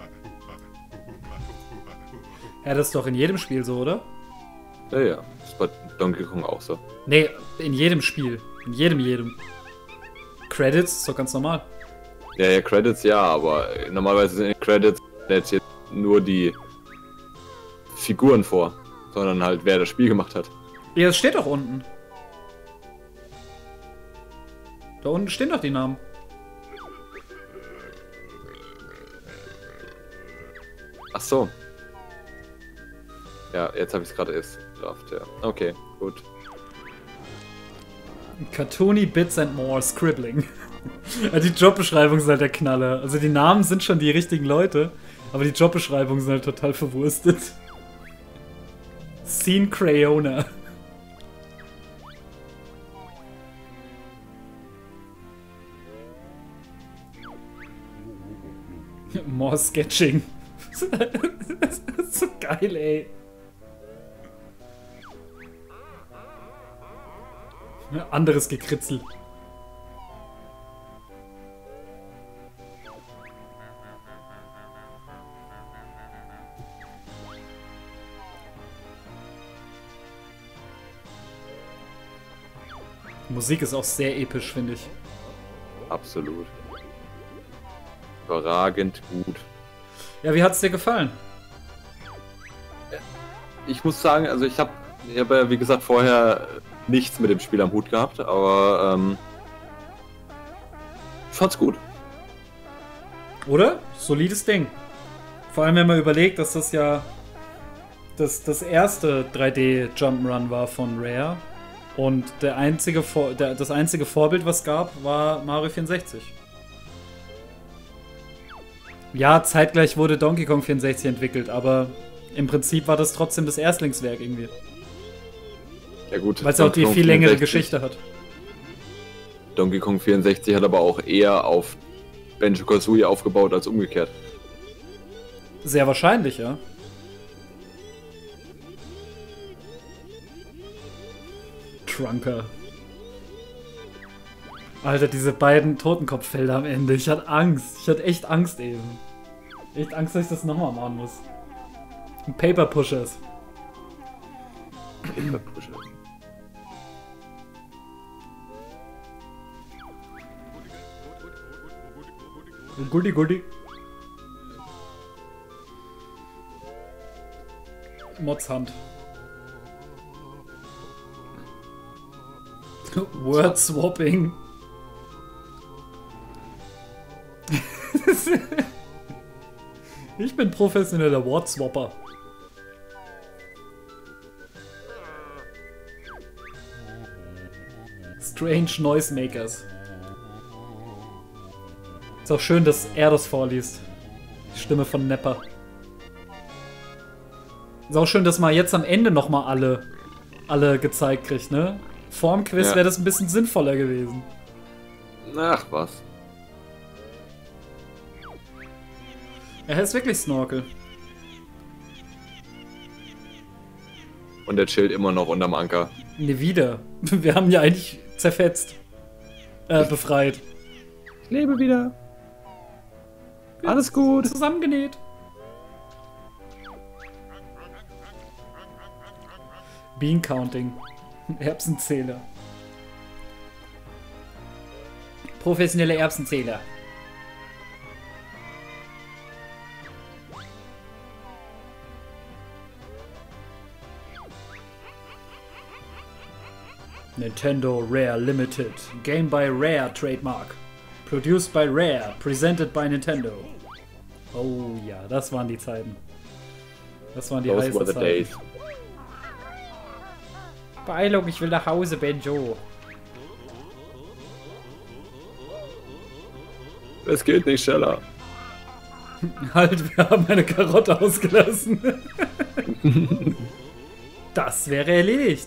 S1: Ja, das ist doch in jedem Spiel so, oder?
S2: Ja, ja. Das ist bei Donkey Kong auch so.
S1: Nee, in jedem Spiel. In jedem, jedem. Credits ist doch ganz normal.
S2: Ja, ja, Credits ja, aber normalerweise sind in Credits jetzt nur die Figuren vor, sondern halt wer das Spiel gemacht hat.
S1: Ja, es steht doch unten. Da unten stehen doch die Namen.
S2: Ach so. Ja, jetzt habe ich es gerade erst gedacht, ja. Okay, gut.
S1: Cartoony Bits and More Scribbling. Ja, die Jobbeschreibung ist halt der Knaller. Also die Namen sind schon die richtigen Leute, aber die Jobbeschreibungen sind halt total verwurstet. Scene Crayona. More Sketching. Das ist so geil, ey. Anderes Gekritzel. Musik ist auch sehr episch, finde ich.
S2: Absolut. Überragend gut.
S1: Ja, wie hat's dir gefallen?
S2: Ich muss sagen, also ich habe ich hab ja wie gesagt vorher nichts mit dem Spiel am Hut gehabt, aber ähm, ich fand's gut.
S1: Oder? Solides Ding. Vor allem, wenn man überlegt, dass das ja das, das erste drei D Jump'n'Run war von Rare und der einzige Vor der, das einzige Vorbild, was es gab, war Mario vierundsechzig. Ja, zeitgleich wurde Donkey Kong vierundsechzig entwickelt, aber im Prinzip war das trotzdem das Erstlingswerk irgendwie.
S2: Ja gut.
S1: Weil es auch die viel längere Geschichte hat.
S2: Donkey Kong vierundsechzig hat aber auch eher auf Banjo-Kazooie aufgebaut als umgekehrt.
S1: Sehr wahrscheinlich, ja. Trunker. Alter, diese beiden Totenkopffelder am Ende. Ich hatte Angst. Ich hatte echt Angst eben. Echt Angst, dass ich das nochmal machen muss. Paper Pushers.
S2: Paper Pushers.
S1: Goodie, goodie. Mods Hand. Word Swapping. Ich bin professioneller Word Swapper. Strange Noisemakers. Ist auch schön, dass er das vorliest. Die Stimme von Nepper. Ist auch schön, dass man jetzt am Ende nochmal alle, alle gezeigt kriegt, ne? Vorm Quiz ja. Wäre das ein bisschen sinnvoller gewesen.
S2: Ach was.
S1: Er heißt wirklich Snorkel.
S2: Und der chillt immer noch unterm Anker.
S1: Ne, wieder. Wir haben ja eigentlich zerfetzt. Äh, befreit.
S2: Ich lebe wieder. Alles gut.
S1: Zusammengenäht. Bean Counting. Erbsenzähler. Professionelle Erbsenzähler. Nintendo Rare Limited. Game by Rare Trademark. Produced by Rare. Presented by Nintendo. Oh ja, das waren die Zeiten. Das waren die
S2: Those
S1: heißen
S2: were the
S1: Zeiten.
S2: days.
S1: Beeilung, ich will nach Hause, Benjo.
S2: Es geht nicht schneller.
S1: Halt, wir haben eine Karotte ausgelassen. Das wäre erledigt.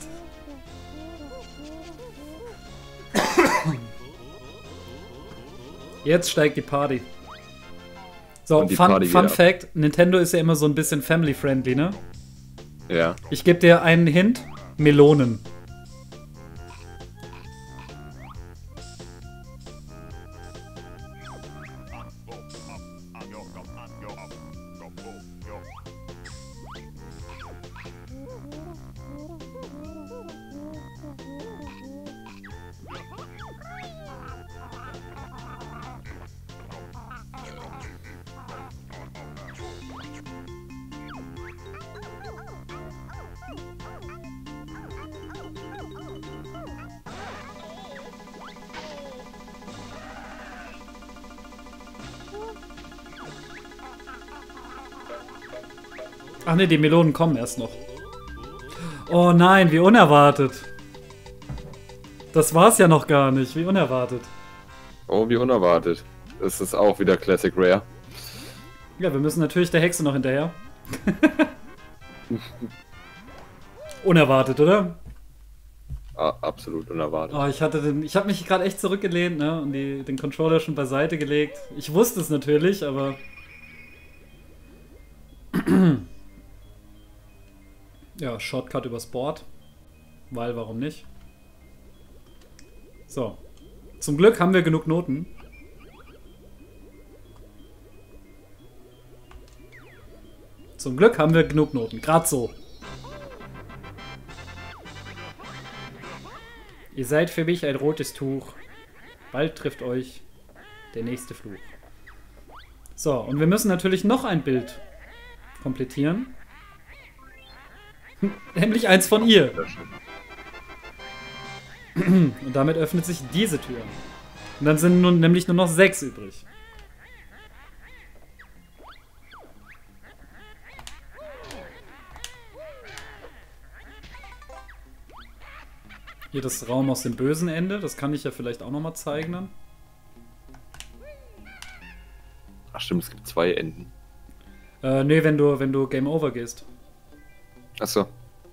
S1: Jetzt steigt die Party. So,
S2: die
S1: Fun,
S2: Party
S1: Fun
S2: wieder.
S1: Fact, Nintendo ist ja immer so ein bisschen family-friendly, ne?
S2: Ja.
S1: Ich gebe dir einen Hint. Melonen. Ach ne, die Melonen kommen erst noch. Oh nein, wie unerwartet. Das war's ja noch gar nicht, wie unerwartet.
S2: Oh, wie unerwartet. Das ist auch wieder Classic Rare.
S1: Ja, wir müssen natürlich der Hexe noch hinterher. Unerwartet, oder?
S2: Ah, absolut unerwartet.
S1: Oh, ich hatte den, ich habe mich gerade echt zurückgelehnt, ne, und die, den Controller schon beiseite gelegt. Ich wusste es natürlich, aber... Ja, Shortcut übers Board. Weil, warum nicht? So. Zum Glück haben wir genug Noten. Zum Glück haben wir genug Noten. Gerade so. Ihr seid für mich ein rotes Tuch. Bald trifft euch der nächste Fluch. So, und wir müssen natürlich noch ein Bild komplettieren. Nämlich eins von ihr. Und damit öffnet sich diese Tür. Und dann sind nun nämlich nur noch sechs übrig. Hier das Raum aus dem bösen Ende. Das kann ich ja vielleicht auch nochmal zeigen dann.
S2: Ach stimmt, es gibt zwei Enden.
S1: Äh, nee, wenn du, wenn du Game Over gehst.
S2: Achso.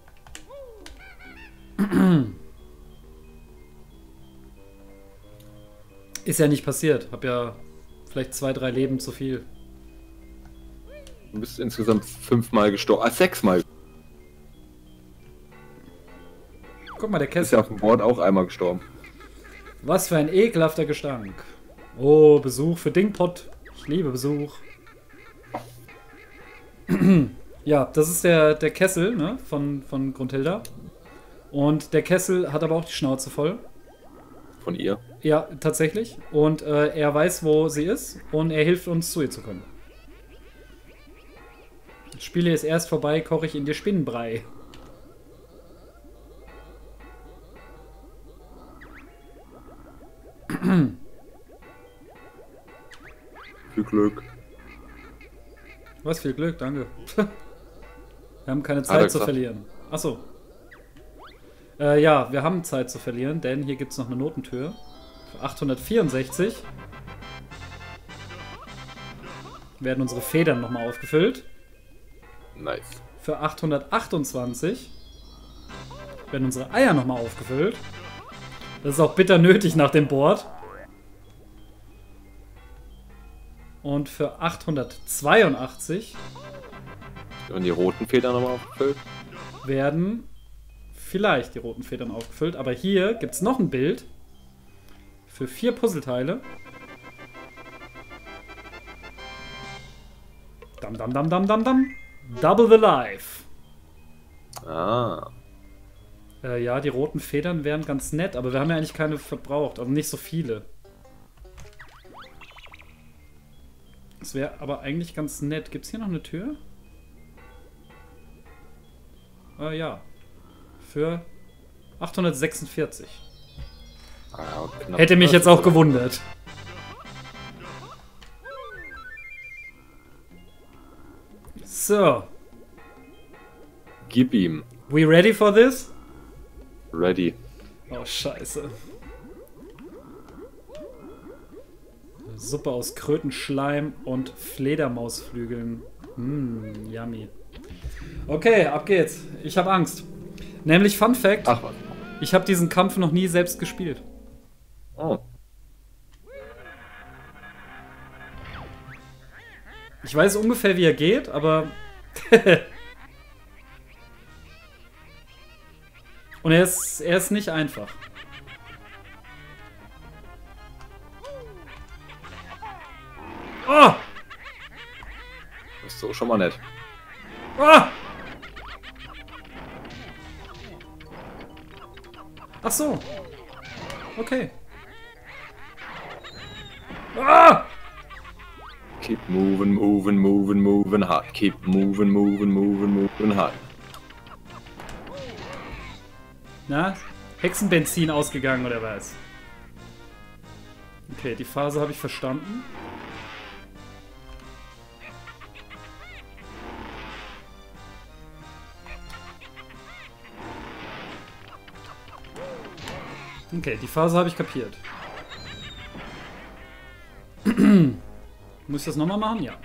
S1: Ist ja nicht passiert. Hab ja vielleicht zwei, drei Leben zu viel.
S2: Du bist insgesamt fünfmal gestorben. Ah, sechsmal.
S1: Guck mal, der
S2: Ist
S1: Kessel.
S2: ja auf dem Board auch einmal gestorben.
S1: Was für ein ekelhafter Gestank. Oh, Besuch für Dingpot. Ich liebe Besuch. Ja, das ist der, der Kessel, ne, von, von Grundhilda. Und der Kessel hat aber auch die Schnauze voll.
S2: Von ihr?
S1: Ja, tatsächlich. Und äh, er weiß, wo sie ist und er hilft uns, zu ihr zu kommen. Das Spiel ist erst vorbei, koche ich in dir Spinnenbrei.
S2: Viel Glück.
S1: Was, viel Glück, danke. Wir haben keine Zeit zu
S2: gesagt.
S1: verlieren. Achso. Äh, ja, wir haben Zeit zu verlieren, denn hier gibt es noch eine Notentür. Für achthundertvierundsechzig werden unsere Federn nochmal aufgefüllt.
S2: Nice.
S1: Für achthundertachtundzwanzig werden unsere Eier nochmal aufgefüllt. Das ist auch bitter nötig nach dem Board. Und für achthundertzweiundachtzig
S2: Und die roten Federn nochmal aufgefüllt?
S1: werden vielleicht die roten Federn aufgefüllt. Aber hier gibt es noch ein Bild für vier Puzzleteile. Dam, dam, dam, dam, dam, dam. Double the Life.
S2: Ah.
S1: Äh, ja, die roten Federn wären ganz nett, aber wir haben ja eigentlich keine verbraucht. Also nicht so viele. Das wäre aber eigentlich ganz nett. Gibt es hier noch eine Tür? Äh, ja. Für achthundertsechsundvierzig.
S2: Ah, knapp.
S1: Hätte mich jetzt auch gewundert. So.
S2: Gib ihm.
S1: We ready for this?
S2: Ready.
S1: Oh, scheiße. Suppe aus Krötenschleim und Fledermausflügeln. Hm, yummy. Okay, ab geht's. Ich habe Angst. Nämlich Fun Fact.
S2: Ach was.
S1: Ich habe diesen Kampf noch nie selbst gespielt.
S2: Oh.
S1: Ich weiß ungefähr, wie er geht, aber... Und er ist, er ist nicht einfach. Oh!
S2: Das ist so schon mal nett.
S1: Oh! Ach so. Okay. Ah!
S2: Keep moving, moving, moving, moving hard. Keep moving, moving, moving, moving hard.
S1: Na? Hexenbenzin ausgegangen oder was? Okay, die Phase habe ich verstanden. Okay, die Phase habe ich kapiert. Muss ich das nochmal machen? Ja.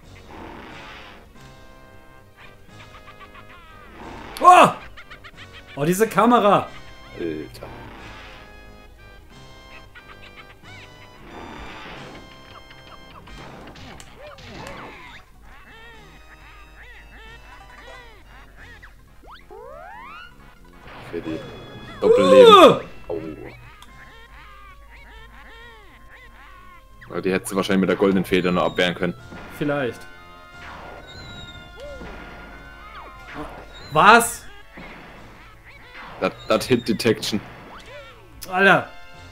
S1: Oh! Oh, diese Kamera!
S2: Alter. Für die Doppelleben. Oh. Aber die hättest du wahrscheinlich mit der goldenen Feder noch abwehren können.
S1: Vielleicht. Was?
S2: Das, das Hit Detection.
S1: Alter!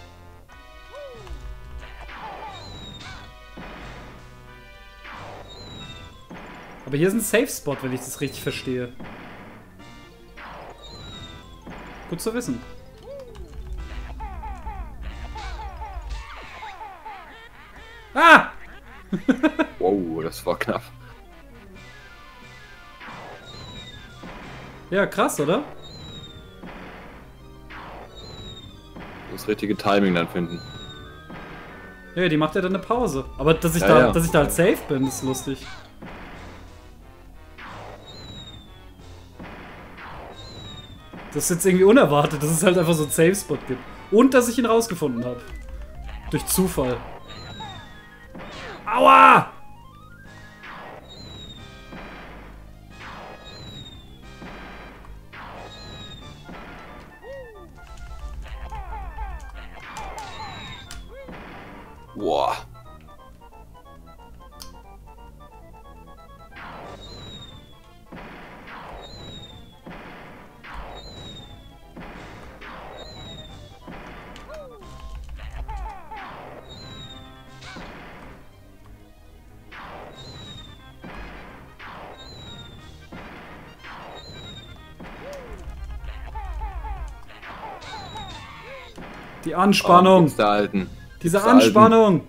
S1: Aber hier ist ein Safe Spot, wenn ich das richtig verstehe. Gut zu wissen. Ah!
S2: Wow, das war knapp.
S1: Ja, krass, oder?
S2: Das richtige Timing dann finden.
S1: Ja, die macht ja dann eine Pause. Aber dass ich,
S2: Ja,
S1: da,
S2: ja.
S1: dass ich da halt safe bin, ist lustig. Das ist jetzt irgendwie unerwartet, dass es halt einfach so einen Safe-Spot gibt. Und dass ich ihn rausgefunden habe. Durch Zufall. Aua!
S2: Boah.
S1: Die Anspannung.
S2: Oh, der alten.
S1: Diese
S2: der alten.
S1: Anspannung.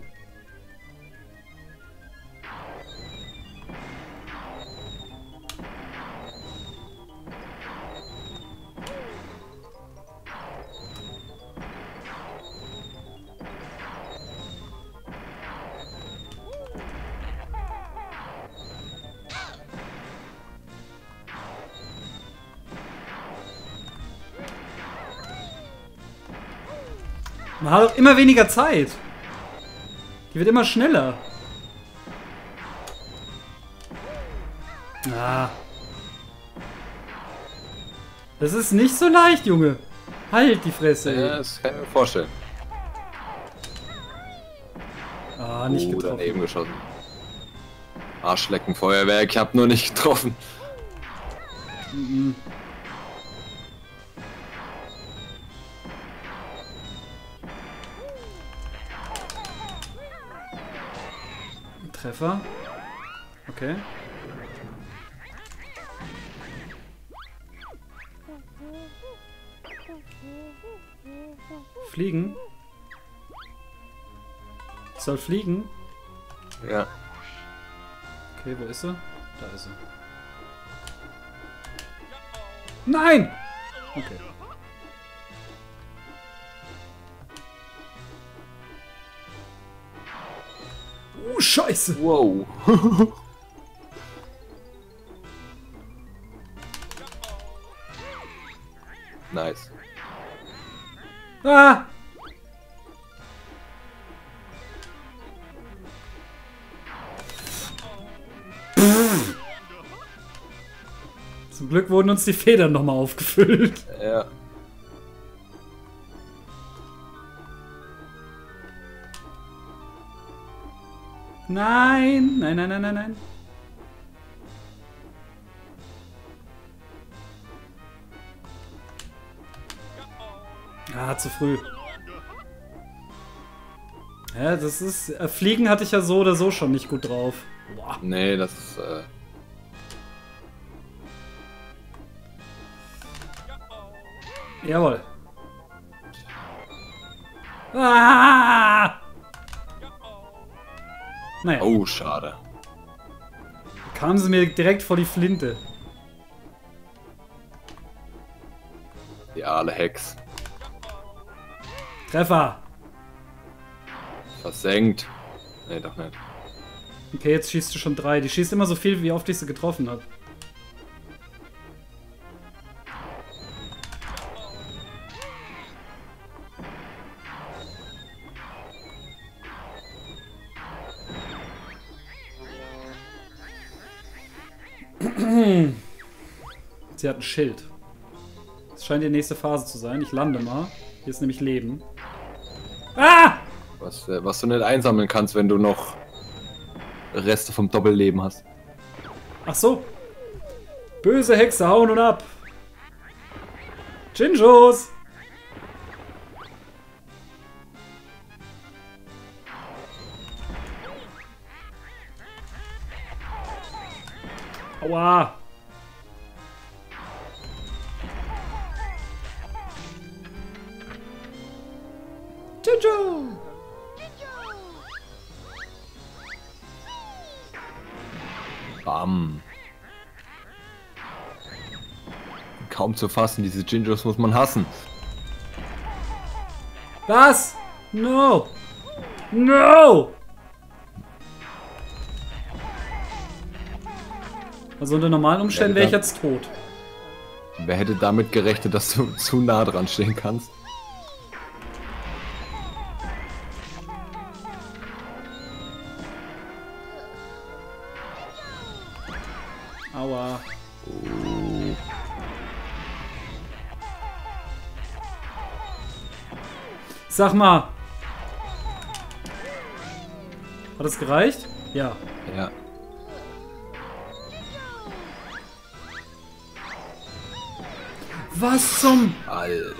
S1: Man hat auch immer weniger Zeit. Die wird immer schneller. Ah. Das ist nicht so leicht, Junge. Halt die Fresse.
S2: Ja, das kann ich mir vorstellen.
S1: Ah, nicht
S2: Oh,
S1: getroffen.
S2: daneben geschossen. Arschlecken, Feuerwerk, ich hab nur nicht getroffen.
S1: Mhm. Treffer. Okay. Fliegen. Ich soll fliegen.
S2: Ja.
S1: Okay, wo ist sie? Da ist sie. Nein! Okay. Oh, Scheiße!
S2: Wow. Nice.
S1: Ah! Zum Glück wurden uns die Federn nochmal aufgefüllt.
S2: Ja.
S1: Nein, nein, nein, nein, nein, nein. Ah, zu früh. Ja, das ist... Äh, Fliegen hatte ich ja so oder so schon nicht gut drauf. Boah.
S2: Nee, das ist... Äh
S1: Jawohl. Ah! Naja.
S2: Oh, schade.
S1: Kamen sie mir direkt vor die Flinte.
S2: Die aale Hex.
S1: Treffer.
S2: Versenkt. Nee, doch nicht.
S1: Okay, jetzt schießt du schon drei. Die schießt immer so viel, wie oft ich sie getroffen habe. Sie hat ein Schild. Das scheint die nächste Phase zu sein. Ich lande mal. Hier ist nämlich Leben. Ah!
S2: Was, äh, was du nicht einsammeln kannst, wenn du noch Reste vom Doppelleben hast.
S1: Ach so. Böse Hexe, hauen und ab. Jinjos! Aua! Jinjo!
S2: Bam. Kaum zu fassen, diese Jinjos muss man hassen.
S1: Was? No! No! Also unter normalen Umständen wäre ich jetzt tot.
S2: Wer hätte damit gerechnet, dass du zu nah dran stehen kannst?
S1: Aua.
S2: Oh.
S1: Sag mal. Hat es gereicht? Ja.
S2: Ja.
S1: Was zum...
S2: All.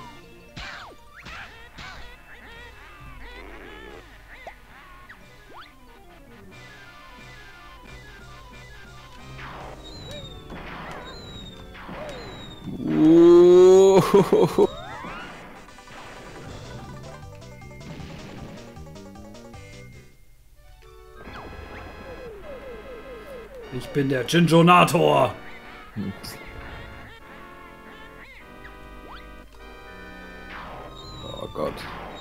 S2: Oh.
S1: Ich bin der Jinjonator.
S2: Oh Gott.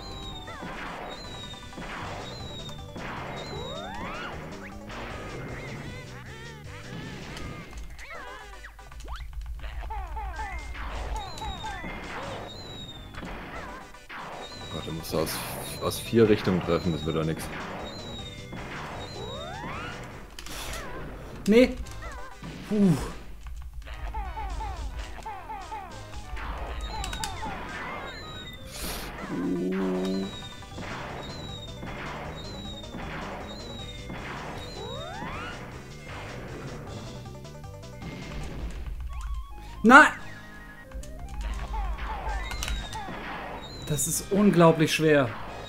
S2: Gott, du musst aus, aus vier Richtungen treffen, das wird doch nichts.
S1: Nee. Puh. Nein! Das ist unglaublich schwer.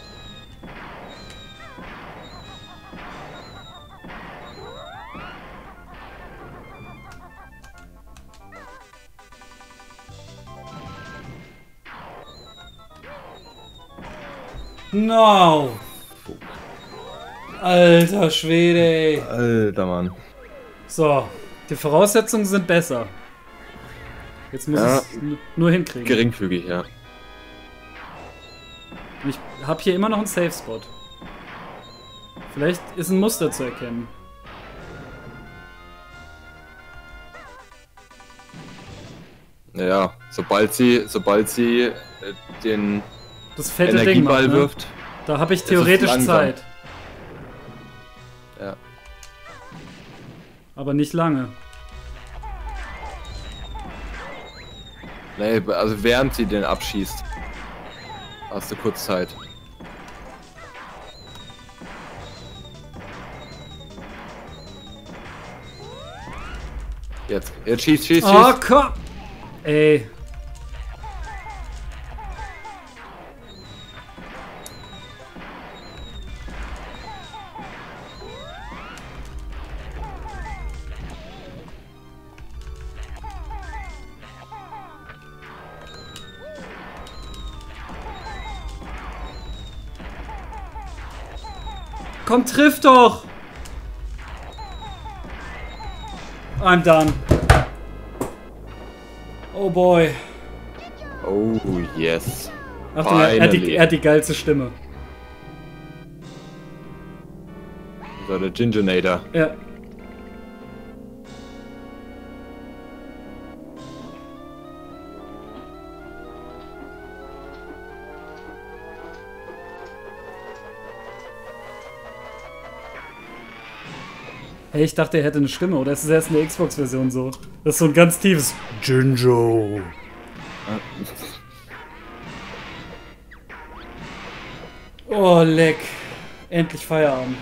S1: No! Alter Schwede, ey.
S2: Alter Mann.
S1: So, die Voraussetzungen sind besser. Jetzt muss
S2: Ja.
S1: ich es nur hinkriegen.
S2: Geringfügig, ja.
S1: Und ich habe hier immer noch einen Safe Spot. Vielleicht ist ein Muster zu erkennen.
S2: Ja, sobald sie, sobald sie äh, den
S1: Das fette Ding
S2: Energieball
S1: macht, ne?
S2: wirft.
S1: Da habe ich
S2: es
S1: theoretisch
S2: langsam.
S1: Zeit.
S2: Ja.
S1: Aber nicht lange.
S2: Nee, also während sie den abschießt, hast du kurz Zeit. Jetzt, jetzt schieß, schieß, schieß.
S1: Oh, komm! Ey. Komm, triff doch! I'm done. Oh boy.
S2: Oh, yes.
S1: Achtung, er, er, hat die, er hat die geilste Stimme.
S2: So, der Gingernator.
S1: Ja. Hey, ich dachte, er hätte eine Stimme, oder ist es erst eine Xbox-Version so? Das ist so ein ganz tiefes Jinjo. Oh, leck. Endlich Feierabend.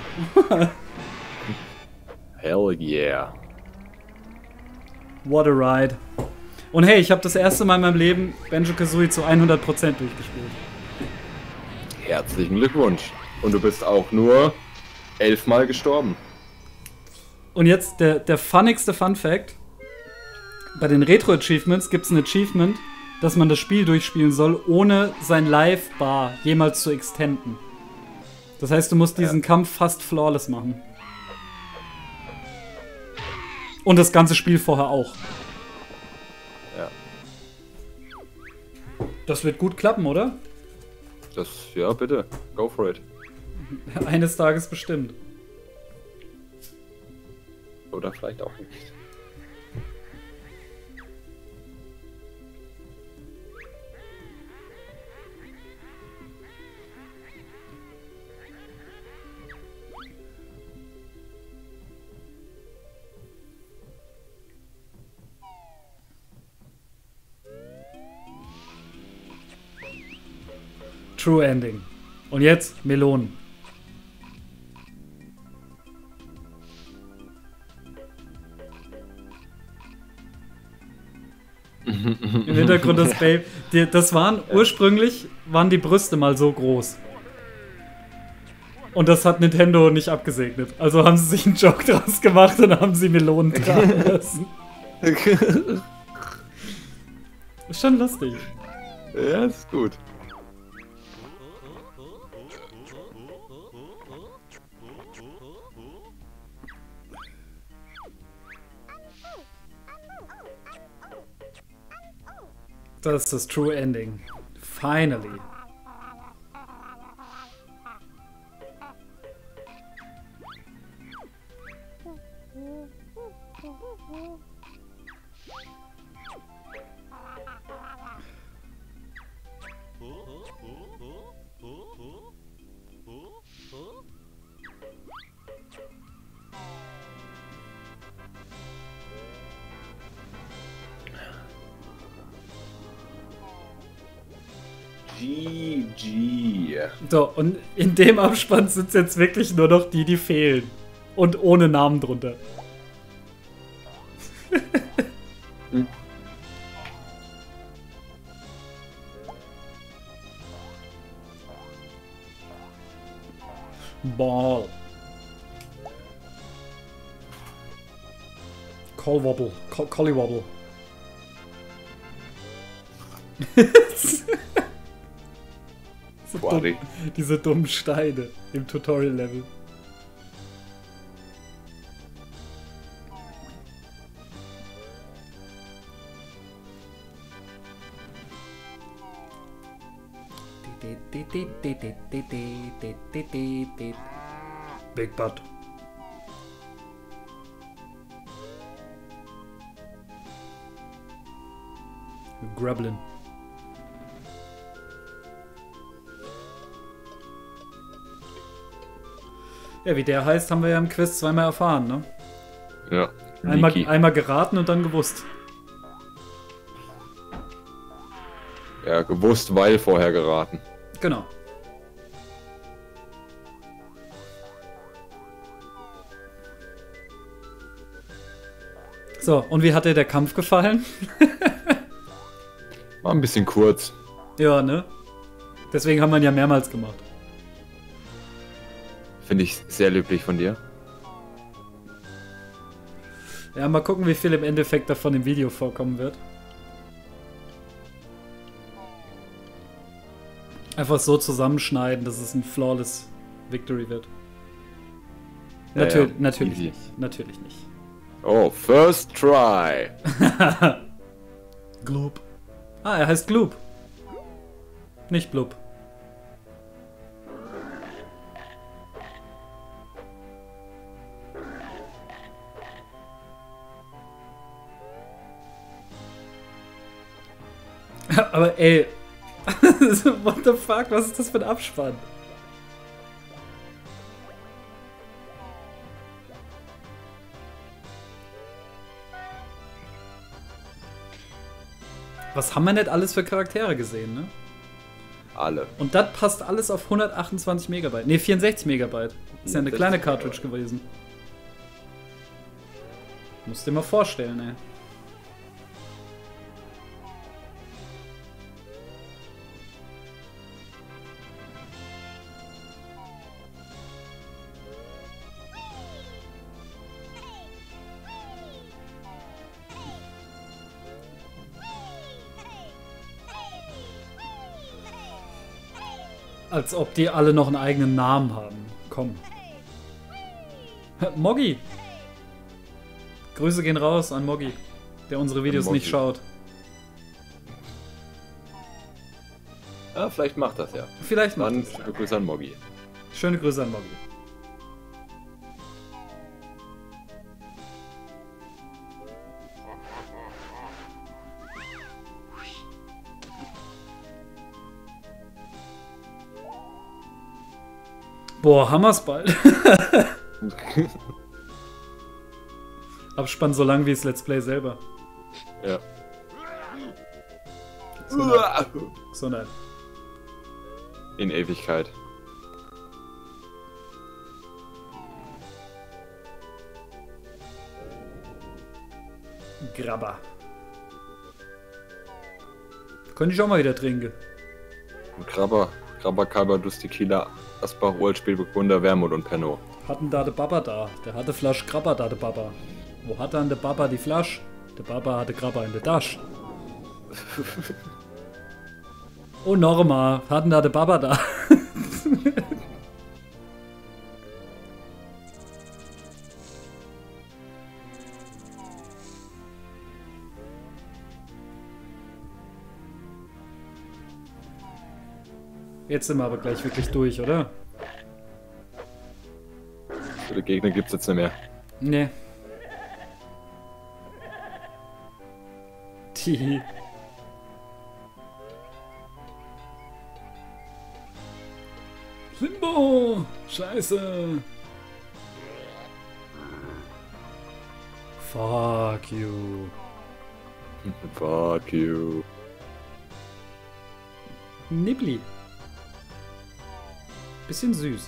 S2: Hell yeah.
S1: What a ride. Und hey, ich habe das erste Mal in meinem Leben Banjo-Kazooie zu hundert Prozent durchgespielt.
S2: Herzlichen Glückwunsch. Und du bist auch nur elfmal gestorben.
S1: Und jetzt der, der funnigste Fun-Fact. Bei den Retro-Achievements gibt es ein Achievement, dass man das Spiel durchspielen soll, ohne sein Live-Bar jemals zu extenden. Das heißt, du musst diesen ja. Kampf fast flawless machen. Und das ganze Spiel vorher auch.
S2: Ja.
S1: Das wird gut klappen, oder?
S2: Das, ja, bitte. Go for it.
S1: Eines Tages bestimmt.
S2: Oder vielleicht auch nicht.
S1: True Ending. Und jetzt Melonen. Im Hintergrund das Baby. Die, das waren ursprünglich waren die Brüste mal so groß. Und das hat Nintendo nicht abgesegnet. Also haben sie sich einen Joke draus gemacht und haben sie Melonen tragen lassen. Ist schon lustig.
S2: Ja, ist gut.
S1: Das ist das True Ending. Finally.
S2: G G.
S1: So, und in dem Abspann sind es jetzt wirklich nur noch die, die fehlen. Und ohne Namen drunter.
S2: hm.
S1: Ball. Collwobble. Co Collywobble. So dumm, diese dummen Steine im Tutorial-Level. Big Butt. Grublin. Ja, wie der heißt, haben wir ja im Quiz zweimal erfahren, ne?
S2: Ja.
S1: Einmal, einmal geraten und dann gewusst.
S2: Ja, gewusst, weil vorher geraten.
S1: Genau. So, und wie hat dir der Kampf gefallen?
S2: War ein bisschen kurz.
S1: Ja, ne? Deswegen haben wir ihn ja mehrmals gemacht.
S2: Finde ich sehr löblich von dir.
S1: Ja, mal gucken, wie viel im Endeffekt davon im Video vorkommen wird. Einfach so zusammenschneiden, dass es ein flawless Victory wird.
S2: Ja,
S1: Natür
S2: ja,
S1: natürlich
S2: easy.
S1: nicht. Natürlich nicht.
S2: Oh, first try.
S1: Gloob. Ah, er heißt Gloob. Nicht Blub. Aber ey, what the fuck, was ist das für ein Abspann? Was haben wir nicht alles für Charaktere gesehen, ne?
S2: Alle.
S1: Und das passt alles auf hundertachtundzwanzig Megabyte. Ne, vierundsechzig Megabyte. Ist ja eine kleine Cartridge gewesen. Musst dir mal vorstellen, ey. Als ob die alle noch einen eigenen Namen haben. Komm. Moggi. Grüße gehen raus an Moggi, der unsere Videos
S2: Moggi.
S1: nicht schaut.
S2: Ja, vielleicht macht das ja.
S1: Vielleicht macht
S2: Dann
S1: das, ja.
S2: Grüße an Moggi.
S1: Schöne Grüße an Moggi. Boah, hammer's bald. Abspann so lang wie das Let's Play selber.
S2: Ja.
S1: Gesundheit. Gesundheit.
S2: In Ewigkeit.
S1: Grabber. Könnte ich auch mal wieder trinken.
S2: Grabber, Grabber, Kalber, Dustikila, Asbach, Uraltspielburgunder, Wermut und Penno.
S1: Hatten da de Baba da. Der hatte Flasch Grabber da, de Baba. Wo hat dann de Baba die Flasch? Der Baba hatte Grabber in der Tasche. Oh, Norma. Hatten da de Baba da. Jetzt sind wir aber gleich wirklich durch, oder?
S2: Für die Gegner gibt's jetzt nicht mehr.
S1: Nee. Die. Limbo! Scheiße! Fuck you.
S2: Fuck you.
S1: Nibbli. Bisschen süß.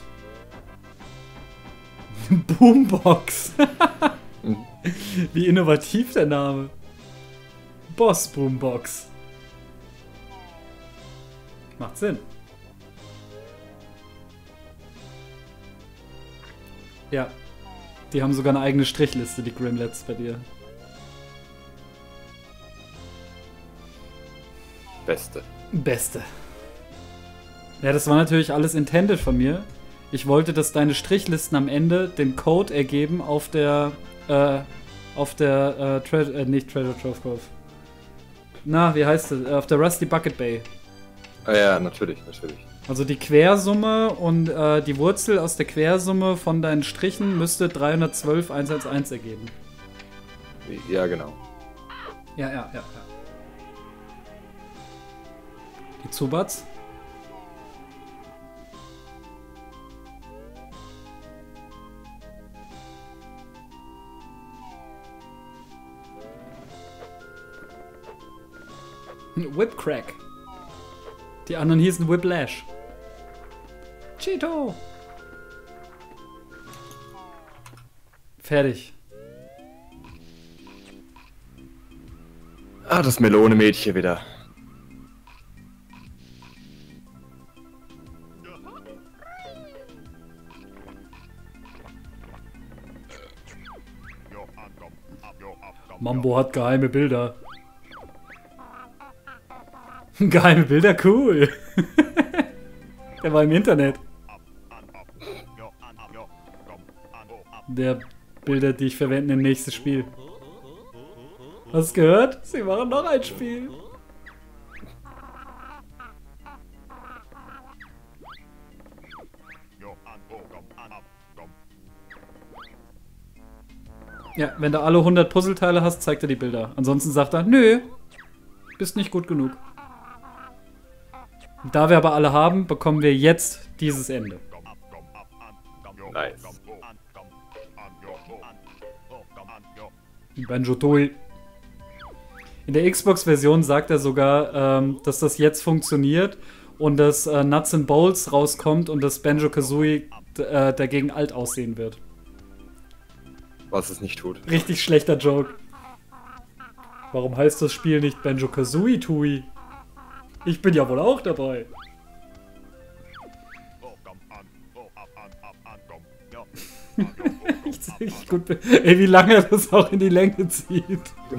S1: Boombox. Wie innovativ der Name. Boss Boombox. Macht Sinn. Ja. Die haben sogar eine eigene Strichliste, die Grimlets bei dir.
S2: Beste.
S1: Beste. Ja, das war natürlich alles intended von mir. Ich wollte, dass deine Strichlisten am Ende den Code ergeben auf der, äh, auf der, äh, Tre äh nicht Treasure Trove Cove. Na, wie heißt es? Auf der Rusty Bucket Bay.
S2: Ah ja, natürlich, natürlich.
S1: Also die Quersumme und äh, die Wurzel aus der Quersumme von deinen Strichen müsste dreihundertzwölf Komma hundertelf ergeben.
S2: Ja, genau.
S1: Ja, ja, ja, ja. Die Zubats? Whipcrack. Die anderen hießen Whiplash. Cheeto. Fertig.
S2: Ah, das Melone-Mädchen wieder.
S1: Mambo hat geheime Bilder. Geheime Bilder, cool. Der war im Internet. Der Bilder, die ich verwende im nächsten Spiel. Hast du gehört? Sie machen noch ein Spiel. Ja, wenn du alle hundert Puzzleteile hast, zeigt er die Bilder. Ansonsten sagt er, nö, bist nicht gut genug. Da wir aber alle haben, bekommen wir jetzt dieses Ende.
S2: Nice.
S1: Banjo-Tooie. In der Xbox-Version sagt er sogar, ähm, dass das jetzt funktioniert und dass äh, Nuts and Bolts rauskommt und dass Banjo-Kazooie äh, dagegen alt aussehen wird.
S2: Was es nicht tut.
S1: Richtig schlechter Joke. Warum heißt das Spiel nicht Banjo-Kazooie Tooie? Ich bin ja wohl auch dabei. Ich sehe nicht gut. Ey, wie lange er das auch in die Länge zieht.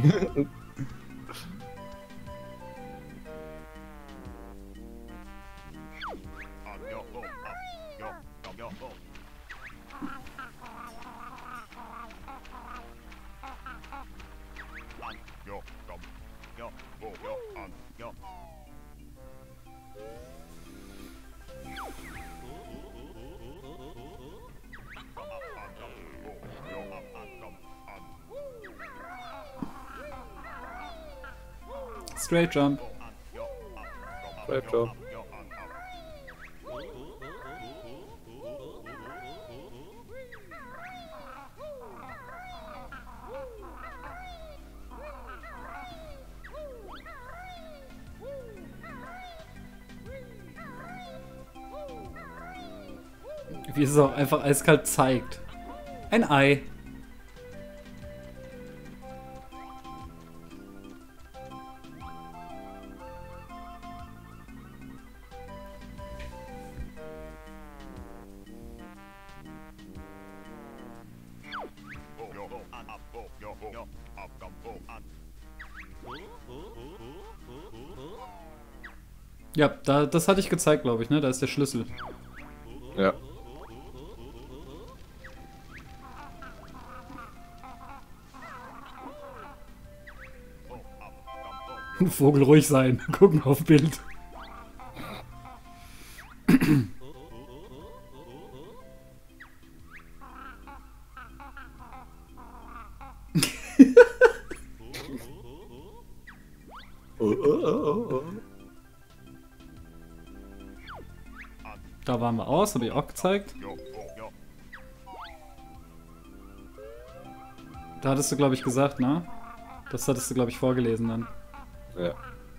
S1: Straight Jump.
S2: Straight Jump.
S1: Wie es auch einfach eiskalt zeigt. Ein Ei. Ja, da, das hatte ich gezeigt, glaube ich, ne? Da ist der Schlüssel.
S2: Ja.
S1: Vogel ruhig sein. Gucken auf Bild.
S2: Oh, oh, oh, oh.
S1: Da waren wir aus, habe ich auch gezeigt. Da hattest du, glaube ich, gesagt, ne? Das hattest du, glaube ich, vorgelesen dann.
S2: Ja.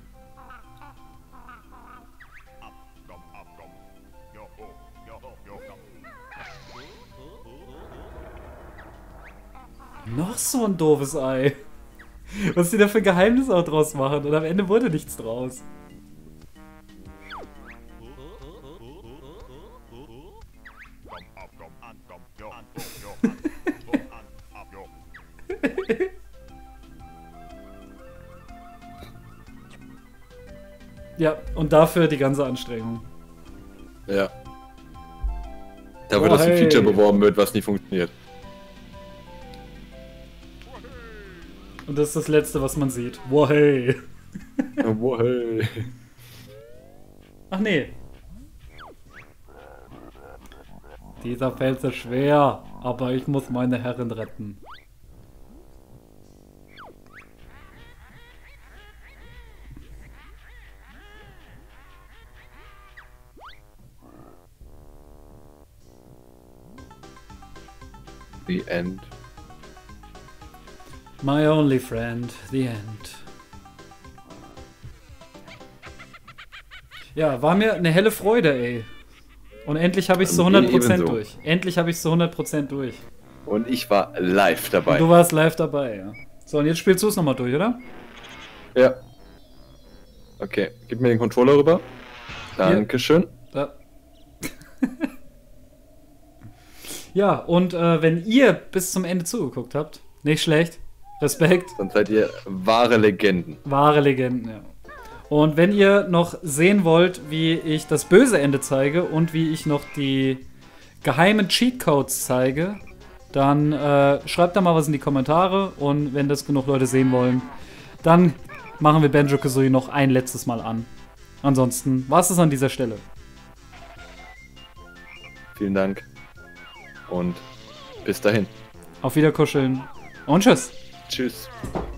S1: Noch so ein doofes Ei. Was die da für Geheimnis auch draus machen. Und am Ende wurde nichts draus. Ja, und dafür die ganze Anstrengung.
S2: Ja. Dafür,
S1: Oh,
S2: dass ein
S1: hey.
S2: Feature beworben wird, was nicht funktioniert.
S1: Und das ist das Letzte, was man sieht. Wow, hey.
S2: Oh, hey.
S1: Ach nee. Dieser Fels ist schwer, aber ich muss meine Herren retten.
S2: The end.
S1: My only friend, the end. Ja, war mir eine helle Freude, ey. Und endlich habe ich es zu hundert Prozent
S2: Ebenso.
S1: durch. Endlich habe ich es zu hundert Prozent durch.
S2: Und ich war live dabei.
S1: Und du warst live dabei, ja. So, und jetzt spielst du es nochmal durch, oder?
S2: Ja. Okay, gib mir den Controller rüber. Dankeschön.
S1: Ja. Ja, und äh, wenn ihr bis zum Ende zugeguckt habt, nicht schlecht, Respekt.
S2: Dann seid ihr wahre Legenden.
S1: Wahre Legenden, ja. Und wenn ihr noch sehen wollt, wie ich das böse Ende zeige und wie ich noch die geheimen Cheatcodes zeige, dann äh, schreibt da mal was in die Kommentare und wenn das genug Leute sehen wollen, dann machen wir Banjo-Kazooie noch ein letztes Mal an. Ansonsten war es das an dieser Stelle.
S2: Vielen Dank und bis dahin.
S1: Auf Wiederkuscheln und tschüss.
S2: Tschüss.